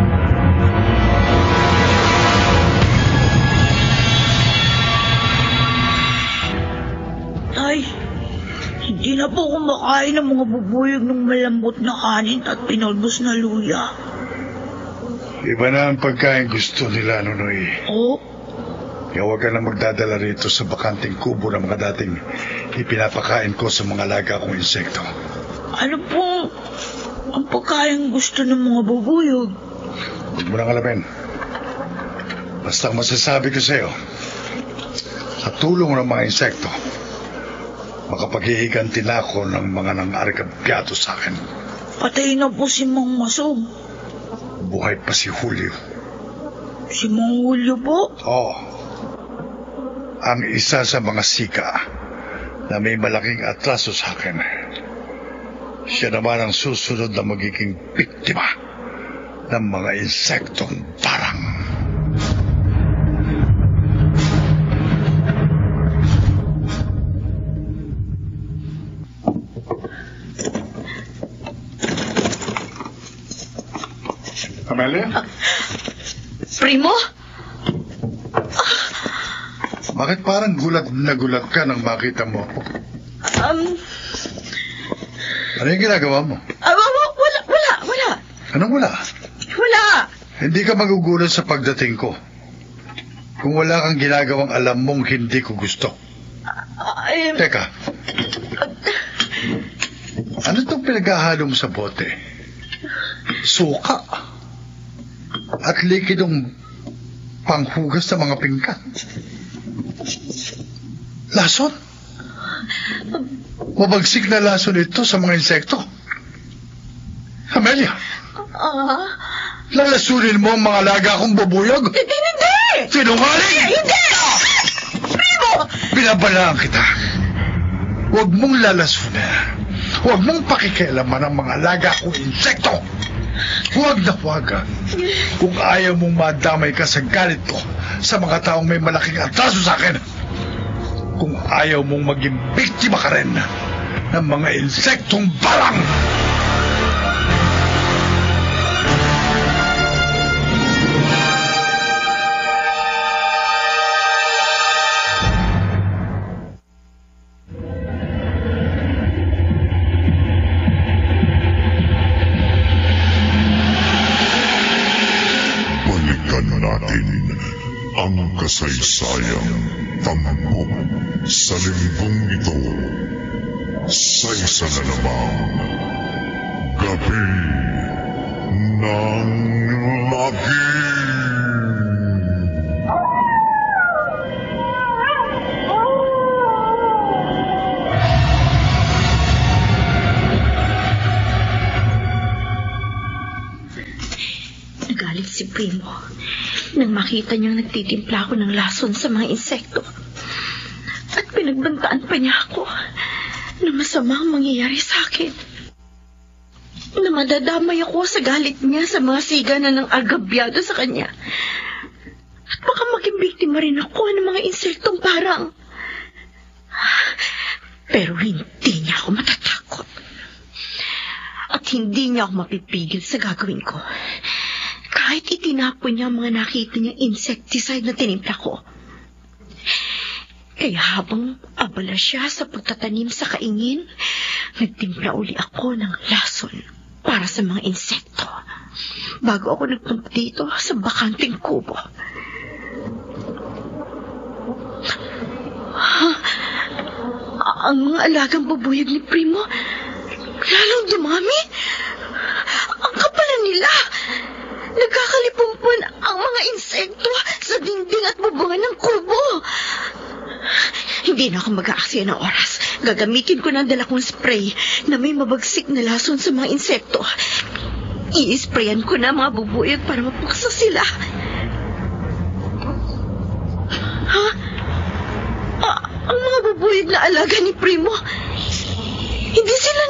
Tay, hindi na po kumakain ng mga bubuyog ng malambot na kanin at pinulbos na luya. Iba na ang pagkain gusto nila, Nonoy. Oh? Kaya huwag ka na magdadala rito sa bakanting kubo ng mga dating ipinapakain ko sa mga alaga kong insekto. Ano po ang pagkain gusto ng mga bubuyog? Huwag mo nang alamin. Basta ang masasabi ko sa'yo, sa tulong ng mga insekto, makapaghihiganti na ako ng mga nang-arikabyado sa akin. Patay na po si Mang Masong. Buhay pa si Julio. Si Mang Julio po? Oo. Ang isa sa mga sika na may malaking atraso sa akin. Siya naman ang susunod na magiging biktima ng mga insektong barang. Amelia? Primo? Bakit parang gulat na gulat ka nang makita mo ako? Ano yung ginagawa mo? Wala. Anong wala? Wala. Hindi ka magugulat sa pagdating ko. Kung wala kang ginagawang alam mong hindi ko gusto. Teka. Ano itong pinaghahalo mo sa bote? Suka. at likidong panghugas sa mga pinggan. Lason? Mabagsik na lason ito sa mga insekto. Amelia, lalasunin mo ang mga alaga kong bubuyog? Hindi! Sinungaling! Hindi! Primo! Binabalaan kita. Huwag mong lalasunin. Huwag mong pakikialaman ang mga alaga kong insekto. Huwag na huwag. Kung ayaw mong madamay ka sa galit ko sa mga taong may malaking atraso sa akin. Kung ayaw mong maging biktima ka rin ng mga insektong barang. Ang kasaysayang tampok sa linggong ito sa isa na namang gabi ng Lagim. Nagalit si Primo nang makita niyang nagtitimpla ako ng lason sa mga insekto. At pinagbantaan pa niya ako na masama ang mangyayari sa akin. Na madadamay ako sa galit niya sa mga sigana ng agabyado sa kanya. At baka maging biktima rin ako ng mga insektong barang. Pero hindi niya ako matatakot. At hindi niya ako mapipigil sa gagawin ko. Kahit itinapon niya ang mga nakita niyang insecticide na tinimpla ko. Kaya habang abala siya sa pagtatanim sa kaingin, nagtimpla uli ako ng lason para sa mga insekto bago ako nagpunta dito sa bakanting kubo. Ang mga alagang bubuyog ni Primo lalong dumami. Ang kapalan nila. Nagkakalipumpun ang mga insekto sa dingding at bubungan ng kubo. Hindi na ako mag-aaksaya ng oras. Gagamitin ko ng dala kong spray na may mabagsik na lason sa mga insekto. I-sprayan ko na mga bubuyog para mapuksa sila. Ang mga bubuyog na alaga ni Primo, hindi sila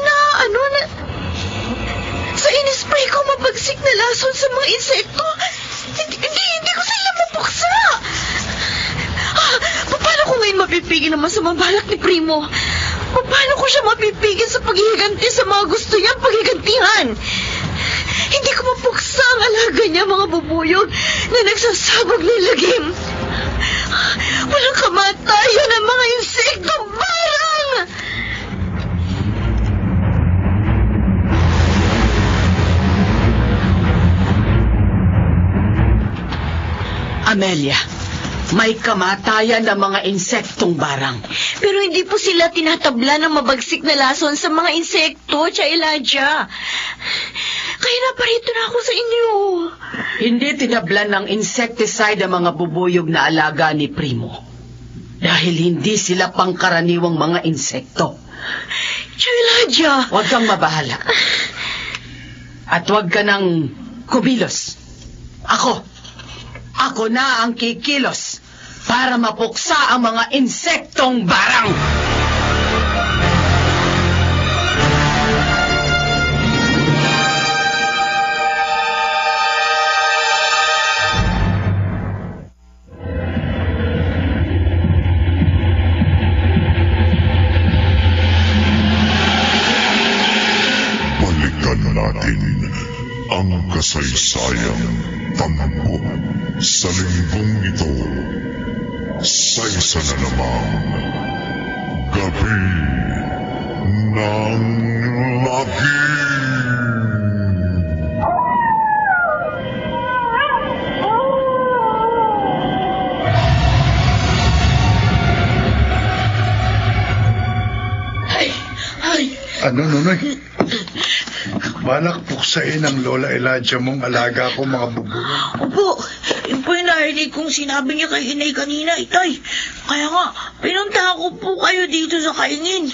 sa in-spray ko mabagsik na lason sa mga insekto. Hindi ko sila mapuksa. Paano ko ngayon mapipigil ang masamang balak ni Primo? Paano ko siya mapipigil sa paghihiganti sa mga gusto niyang paghigantihan? Hindi ko mapuksa ang alaga niya, mga bubuyog na nagsasabog ng lagim. Walang kamatayan ang mga insekto, barang! Amelia, may kamatayan ng mga insektong barang. Pero hindi po sila tinatabla ng mabagsik na lason sa mga insekto, Tia Elijah. Kaya naparito na ako sa inyo. Hindi tinablan ng insecticide ang mga bubuyog na alaga ni Primo. Dahil hindi sila pangkaraniwang mga insekto. Tia Elijah. Huwag kang mabahala. At huwag ka nang kumilos. Ako na ang kikilos para mapuksa ang mga insektong barang. Balikan natin ang kasaysayang tampok sa linggong ito sa isa na namang gabi ng Lagim. Ano, Nonoy? Balak puksain ang Lola Elijah mong alaga ko, mga bubulong. Opo, yun po yung narinig kong sinabi niya kay Inay kanina, Itay. Kaya nga, pinuntahan ko po kayo dito sa kaingin.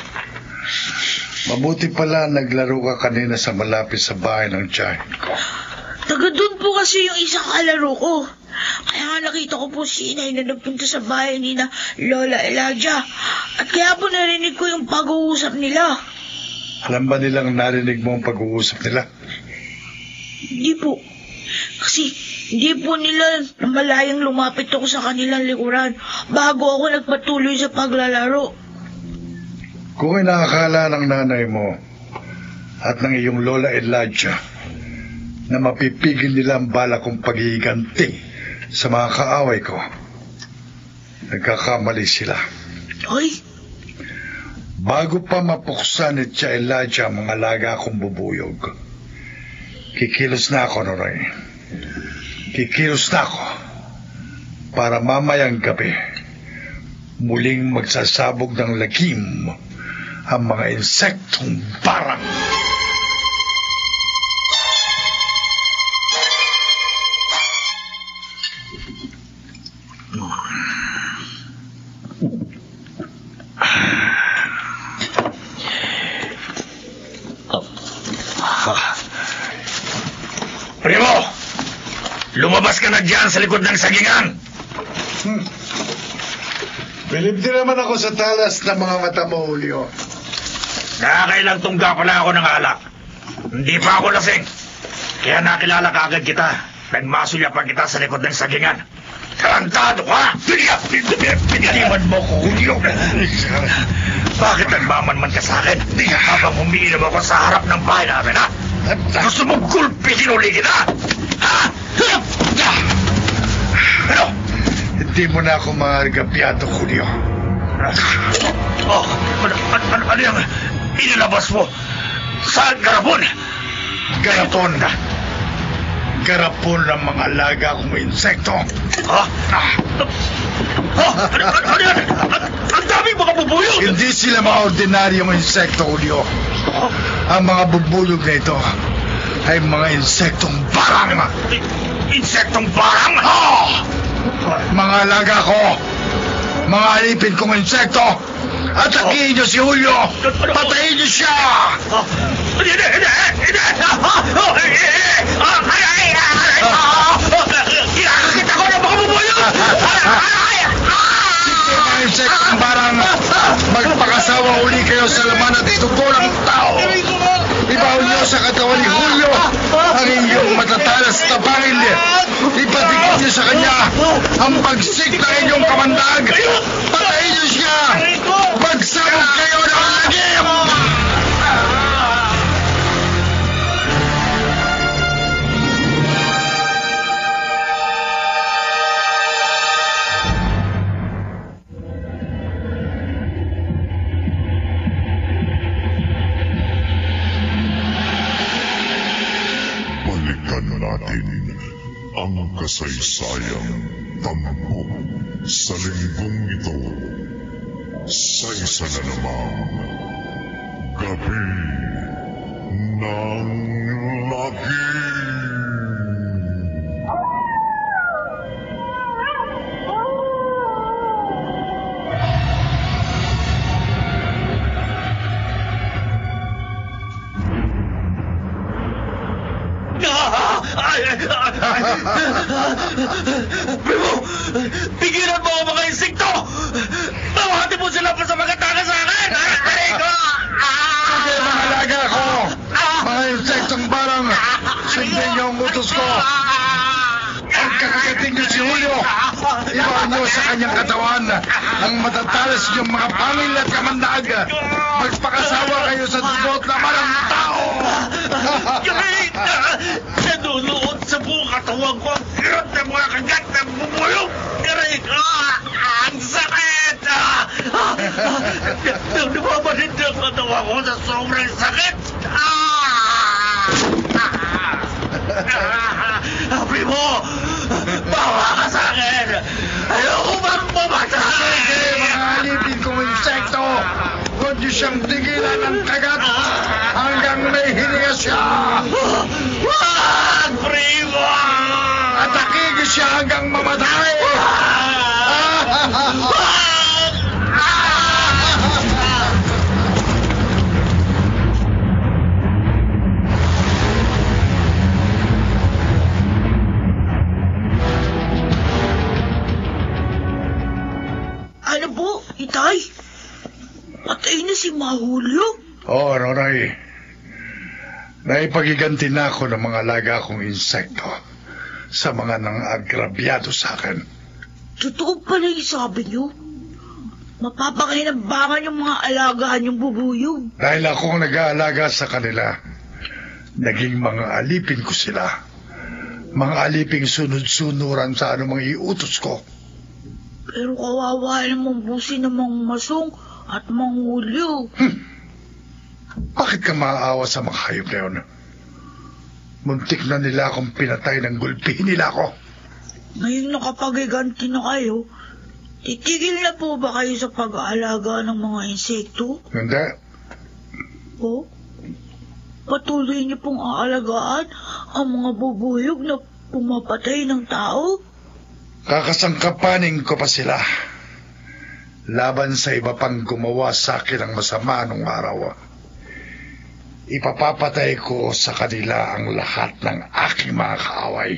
Mabuti pala naglaro ka kanina sa malapit sa bahay ng tiyahin ko. Taga doon po kasi yung isang kalaro ko. Kaya nga nakita ko po si Inay na nagpunta sa bahay ni na Lola Elijah. At kaya po narinig ko yung pag-uusap nila. Alam ba nilang narinig mo ang pag-uusap nila? Hindi po. Kasi hindi po nila namalayang lumapit ako sa kanilang likuran bago ako nagpatuloy sa paglalaro. Kung inaakala ng nanay mo at ng iyong Lola Elijah na mapipigil nila ang bala kong paghihiganti sa mga kaaway ko, nagkakamali sila. Ay! Bago pa mapuksa ni Tia Elijah ang mga alaga akong bubuyog, kikilos na ako, Noray. Kikilos na ako para mamayang gabi muling magsasabog ng lagim ang mga insektong barang. Primo! Lumabas ka na dyan sa likod ng sagingan! Bilib din naman ako sa talas ng mga mata mo, Julio. Nakakailang tungga pala ako ng alak. Hindi pa ako lasing. Kaya nakilala ka agad kita. Nagmasulya pa kita sa likod ng sagingan. Tarantado ka! Piniliman mo ko, Julio. Bakit nagmamanman ka sa akin? Habang umiinom ako sa harap ng bahay namin, ha? Gusto mong gulpihin uli kita? Ha? Ano? Hindi mo na ako maargapiato, Julio. Ano yung inilabas mo sa garapon? Garapon. Garapon ng mga alaga kong insekto. Ha? Ano yan? Ang dami mga bubuyog! Hindi sila mga ordinaryong insekto, Julio. Ang mga bubuyog na ito ay mga insektong barang. Insektong barang? Mga alaga ko. Mga alipin kong insekto. Atakihin niyo si Julio. Patayin niyo siya. Hindi! Kinakakita ko ng mga bubuyog! Mga insektong barang, magpakasawa uli kayo sa laman at dugo ng tao. Ibaon niyo sa katawan ni Julio ang inyong matatalas na baril. Ipatigil niyo sa kanya ang pagsik ng inyong kamandag. Patayin niyo siya. Magsabog kayo ng lagim. Balikan natin ang kasaysayang tampok sa linggong ito sa isa na namang gabi ng Lagim. Primo! Pigilan mo ang mga insekto! Tawati mo sila pa sa mga taga sa akin! Aray ko! Sige, mga alaga ko. Mga insektong barang. Sundin niyo ang utos ko. Ang kakagating niyo si Julio. Ibaon niyo sa kanyang katawan ang matatalas niyong mga pangil at kamandag. Magpakasawa kayo sa dugot na malang tao. Gabi! Nanunood sa buong katawan ko ang kirot ng mga kagat ng bubuyog! Aray ko! Ang sakit! Lumamanid ang katawan ko sa sobrang sakit! Primo! Bawa ka sa akin! Ayoko bang mamatay! Sige, mga alipin kong insekto. Huwag niyo siyang tigilan ng kagat hanggang may hininga siya. mahulog? Oo, Nonoy. Naipagiganti na ako ng mga alaga kong insekto sa mga nang agrabyado sa akin. Totoo pala yung sabi niyo? Mapapakinabangan yung mga alagaan yung bubuyog. Dahil ako nag-aalaga sa kanila, naging mga alipin ko sila. Mga aliping sunod-sunuran sa anumang iutos ko. Pero kawawa namang busi ng mga masong at manghulyo. Bakit ka maaawa sa mga hayop na yun? Muntik na nila akong pinatay ng gulpihin nila ako. Ngayong nakapagiganti na kayo, titigil na po ba kayo sa pag-aalaga ng mga insekto? Hindi. O? Patuloy niyo pong aalagaan ang mga bubuyog na pumapatay ng tao? Kakasangkapanin ko pa sila. Laban sa iba pang gumawa sa akin ng masama nung araw. Ipapapatay ko sa kanila ang lahat ng aking mga kaaway.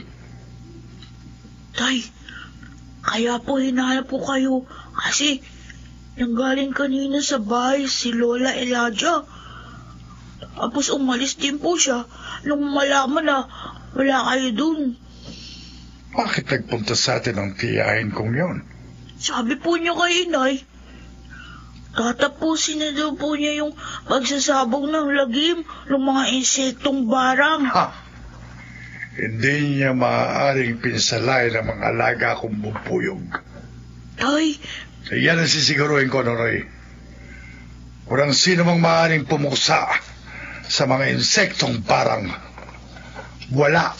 Tay, kaya po hinahanap po kayo kasi nanggaling kanina sa bahay si Lola Elijah. Tapos umalis din po siya nung malaman na wala kayo dun. Bakit nagpunta sa atin ang tiyahin kong yon? Sabi po niya kay inay, tatapusin na daw po niya yung pagsasabog ng lagim ng mga insektong barang. Ha! Hindi niya maaaring pinsalay ng mga alaga kong bubuyog. Tay, Yan ang sisiguruhin ko, Nonoy. Walang sino mang maaaring pumuksa sa mga insektong barang. Wala.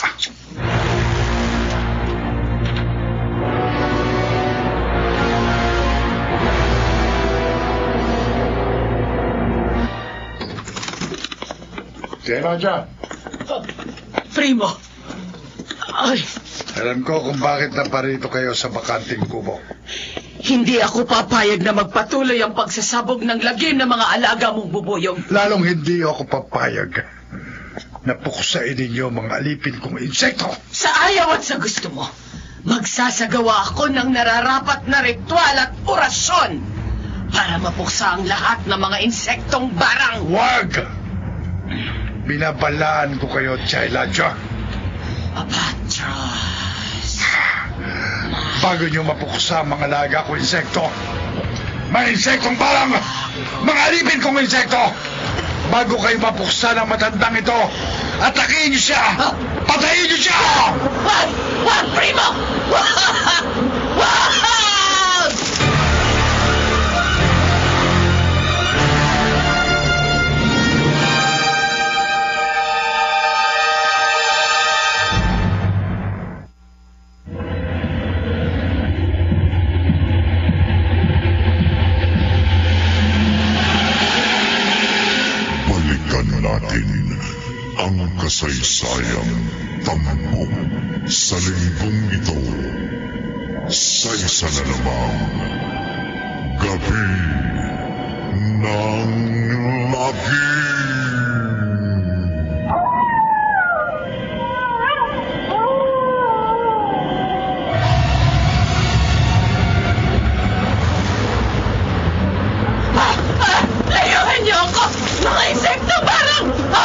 Tira dyan. Primo! Ay, Alam ko kung bakit naparito kayo sa bakanting kubo. hindi ako papayag na magpatuloy ang pagsasabog ng lagim ng mga alaga mong bubuyog. Lalong hindi ako papayag na puksain ninyo mga alipin kong insekto. Sa ayaw at sa gusto mo, magsasagawa ako ng nararapat na ritual at orasyon para mapuksa ang lahat ng mga insektong barang. Wag! Binabalaan ko kayo, Chailaja. Apatros. Bago nyo mapuksa ang mga alaga ko insekto, mga insektong barang, mga alipin kong insekto, bago kayo mapuksa ng matandang ito, atakihin nyo siya! Patayin nyo siya! Wag! Wag, Primo! Wag! Wag! Balikan natin ang kasaysayang tampok sa linggong ito sa isa na namang gabi ng Lagim. Layuan niyo ako! Mga insekto barang!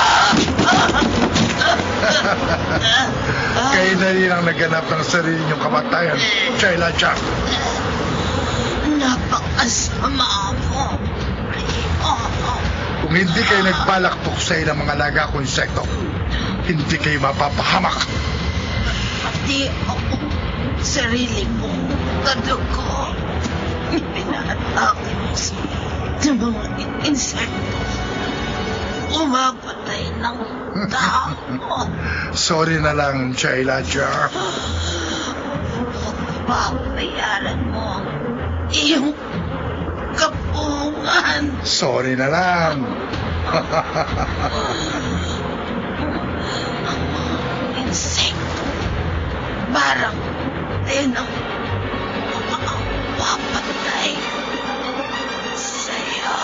Kayo na rin ang naganap ng sarili nyong kamatayan, Chailaja. Napakasama mo. Kung hindi kayo nagbalak puksain ang mga alaga ko insekto, hindi kayo mapapahamak. Pati ako, sarili mo, kadugo. Pinaatake mo sa mga insekto. Umapatay ng tao. Sorry na lang, Chailaja. Babayaran mo ang iyong kapungan. Sorry na lang. Ang mga insekto, barang din ang papatay sa'yo.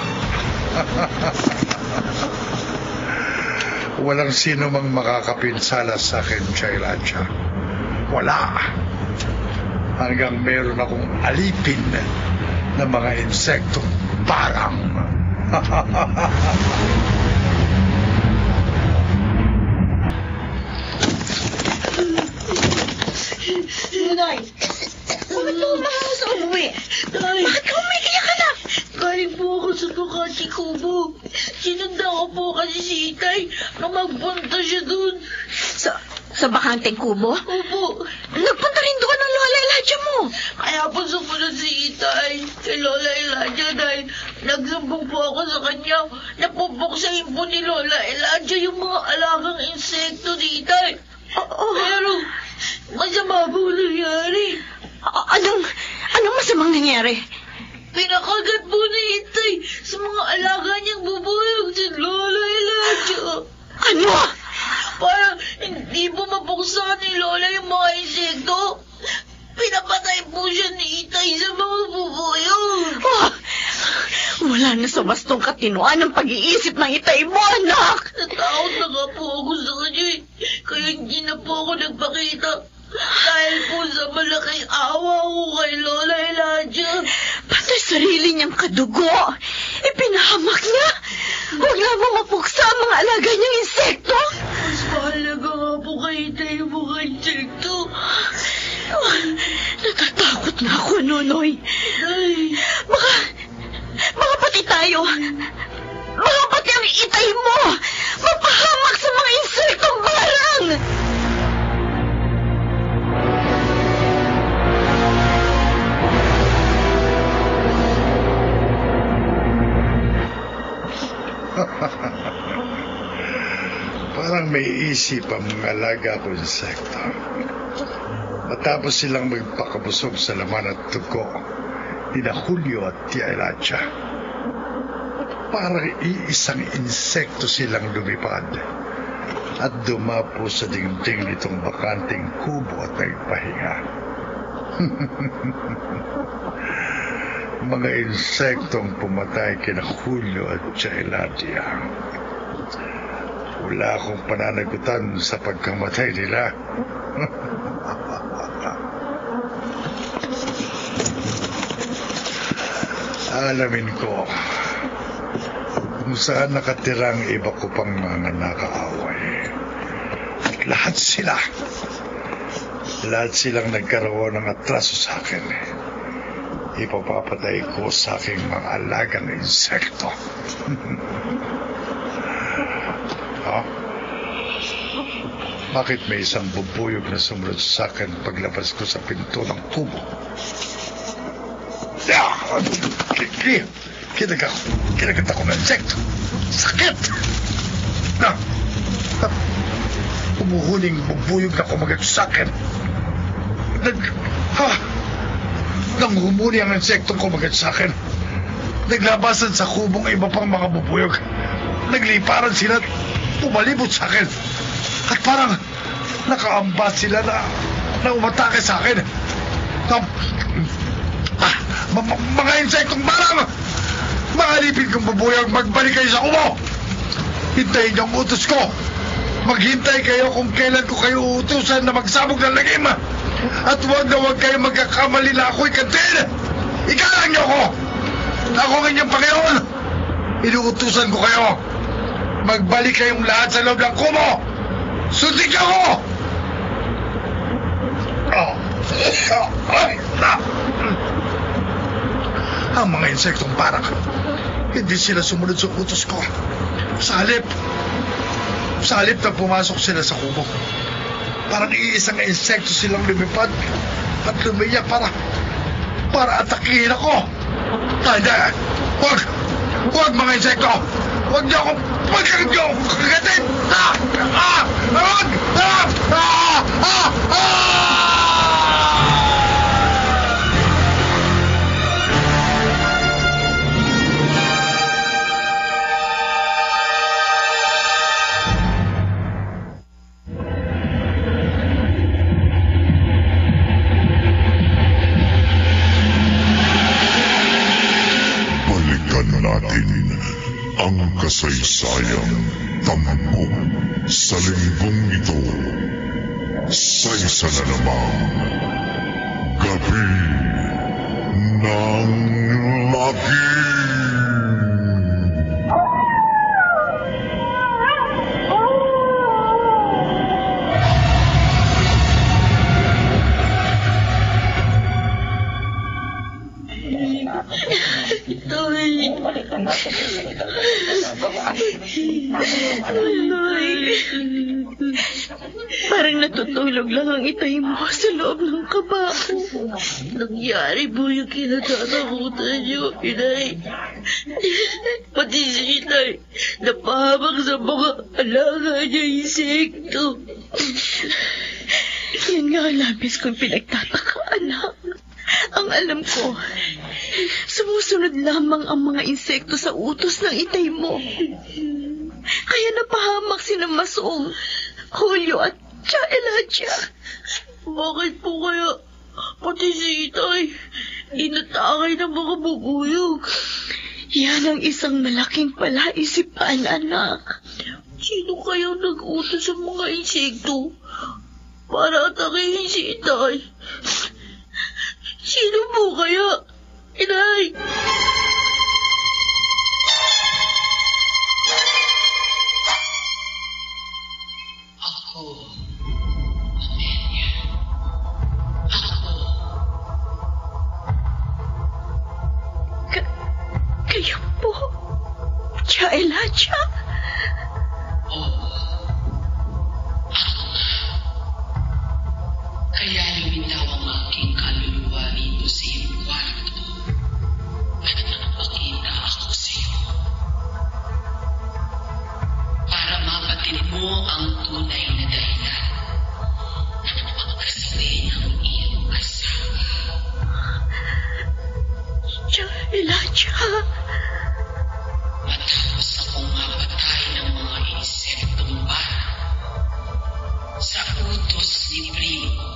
Walang sino mang makakapinsala sa akin, Chailaja. Wala. Hanggang meron akong alipin ng mga insekto barang. Nay! Bakit mo umahaw sa umuwi? Nay! Bakit ka umiiyak, anak? Galing po ako sa Ducati Kubo. Sinundan ko po kasi si Itay na magpunta siya dun. Sa bakanteng kubo? Opo. Nagpunta rin doon ang Lola Elijah mo. Kaya po sumunod si Itay kay Lola Elijah dahil nagsumbong po ako sa kanya na pupuksahin po ni Lola Elijah yung mga alagang insekto ni Itay. Pero masama po nangyari. Anong masamang nangyari? Pinakagat po ni Itay sa mga alaga niyang bubuyog si Lola Elijah. Ano? Parang hindi po mapuksahan ni Lola yung mga insekto. Pinapatay po siya ni Itay sa mga bubuyog. Wala na sa bastong katinuan ang pag-iisip ng Itay mo, anak. Natakot na nga po ako sa kanya eh. Kaya hindi na po ako nagpakita. Dahil po sa malaking awa ko kay Lola Elijah. Patay sarili niyang kadugo. Ipinahamak niya. Huwag na mo mapuksa ang mga alaga niyang insekto. Mas mahalaga nga po kay Itay yung mga insekto. Natatakot na ako, Nonoy. Ay. Baka pati tayo. Baka pati ang Itay mo. Mapahamak sa mga insektong barang. Parang may isip ang mga alaga ko insekto. Matapos silang magpakabusog sa laman at dugo ni na Julio at Tia Elijah, parang iisang insekto silang lumipad at dumapo sa dingding nitong bakanting kubo at nagpahinga. Mga insektong pumatay kina Julio at Tia Elijah. Wala akong pananagutan sa pagkamatay nila. Alamin ko kung saan nakatirang iba ko pang mga nakaaway. At lahat silang nagkaroon ng atraso sa akin. Ipapapatay ko sa aking mga alagang insekto. Bakit may isang bubuyog na sumunod sa akin paglabas ko sa pinto ng kubo? Kinagat ako ng insekto. Sakit! Umuhuling bubuyog na kumagat sa akin. Nang humuli ang insektong kumagat sa akin, naglabasan sa kubong iba pang mga bubuyog. Nagliparan sila at pumalibot sa akin. At parang nakaambat sila na umatake sa akin. Mga insektong barang! Mga lipid kong bubuyog, magbalik kayo sa kubo! Hintayin niyo ang utos ko! Maghintay kayo kung kailan ko kayo utusan na magsabog ng lagim! At huwag kayo magkakamali na ako'y kantin! Ikalang niyo ako! Ako ang inyong Panginoon! Inuutusan ko kayo! Magbalik kayong lahat sa loob ng kubo! Sundin niyo ako! Ang mga insektong barang, hindi sila sumunod sa utos ko. Sa halip na pumasok sila sa kubo, parang iisang insekto silang lumipad at lumiyak para atakihin ako. Huwag mga insekto! Huwag niyo akong kagatin! Huwag! Natin ang kasaysayang tampok sa linggong ito sa isa na namang Gabi ng Lagim. natutulog lang ang itay mo sa loob ng kabako. Nangyari po yung kinatatakutan niyo, inay. Pati si inay, napahamak sa mga alaga niya insekto. Yan nga ang labis kong pinagtataka, anak. Ang alam ko, sumusunod lamang ang mga insekto sa utos ng itay mo. Kaya napahamak sina Masong, Julio at Elijah. Bakit po kaya pati si itay inatakay ng mga bubuyog? Yan ang isang malaking palaisipan, anak. Sino kayang nag-utos sa mga insekto para atakihin si itay? Sino po kaya, inay? Ako, Amelia. Ako. Kayo po? Elijah? Oo. Ako nga. Kaya lumitaw ang aking kaluluwa rito sa iyong kwarto at nagpakita ako sa iyo para mabatid mo ang tunay na dahilan ng pagkasali ng iyong asawa. Elijah? Matapos akong mapatay ng mga insektong barang sa utos ni Primo,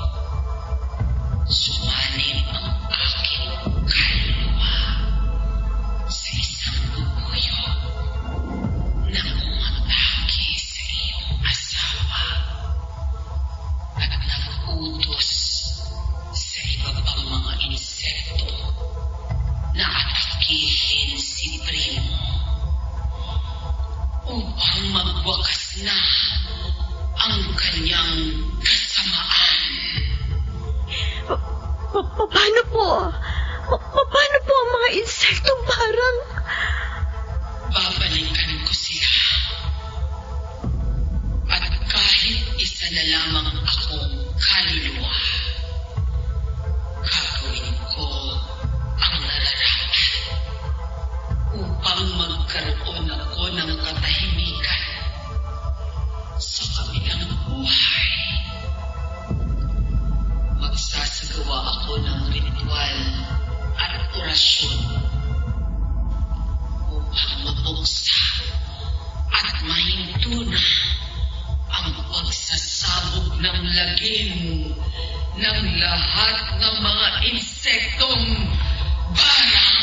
sumanib ang aking kaluluwa sa isang bubuyo na umatake sa iyong asawa at nag-utos sa iba pang mga insekto na atakihin si Primo upang magwakas na ang kanyang kasamaan. Paano po? Paano po ang mga insektong barang? Babalikan ko sila. At kahit isa na lamang akong kaluluwa, gagawin ko ang nararapat upang magkaroon ako ng katahimikan sa kabilang buhay. Magsasagawa ako ng ritual at orasyon upang mabuksa at mahinto na ang pagsasabog ng lagim ng lahat ng mga insektong barang.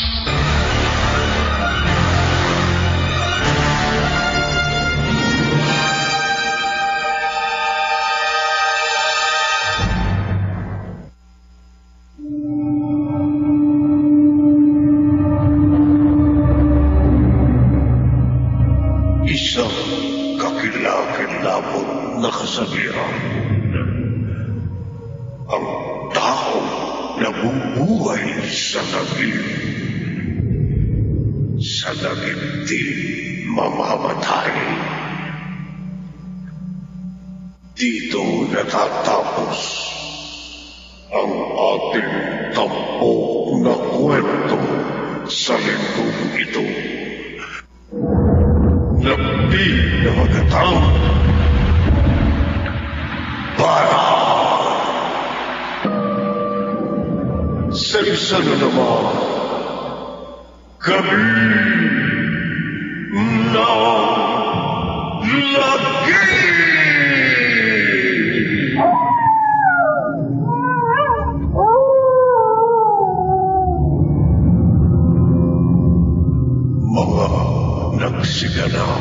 Isang kakilakilabot na kasabihan. Ang tao nabubuhay sa lagim. Sa lagim din mamamatay. Dito natatapos ang ating tampok na kwento sa linggong ito. Nagdi na magatang Barang. Sa isa na naman, Gabi na Lagim. Mga nagsiganap,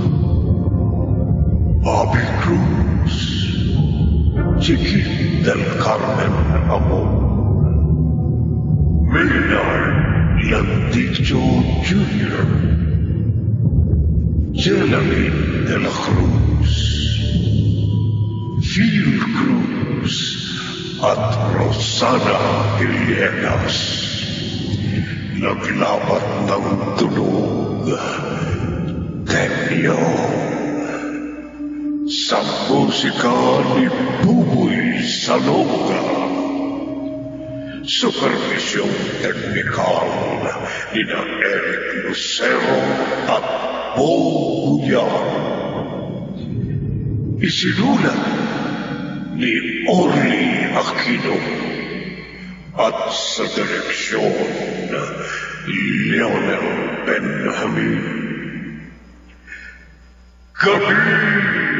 Bobby Cruz, Chiquit del Carmen Amo, Maynard Landicho Jr., Jelalyn de la Cruz, Phil Cruz at Rosana Villegas. Naglabat ng tunog, Tenyo. 10 musika ni Buboy Salonga. Supervisyong teknikal ni Eric Lucero at Paul Guyar. Isinulat ni Orly Aquino at sa direksyon ni Leonel Benjamin. Gabi!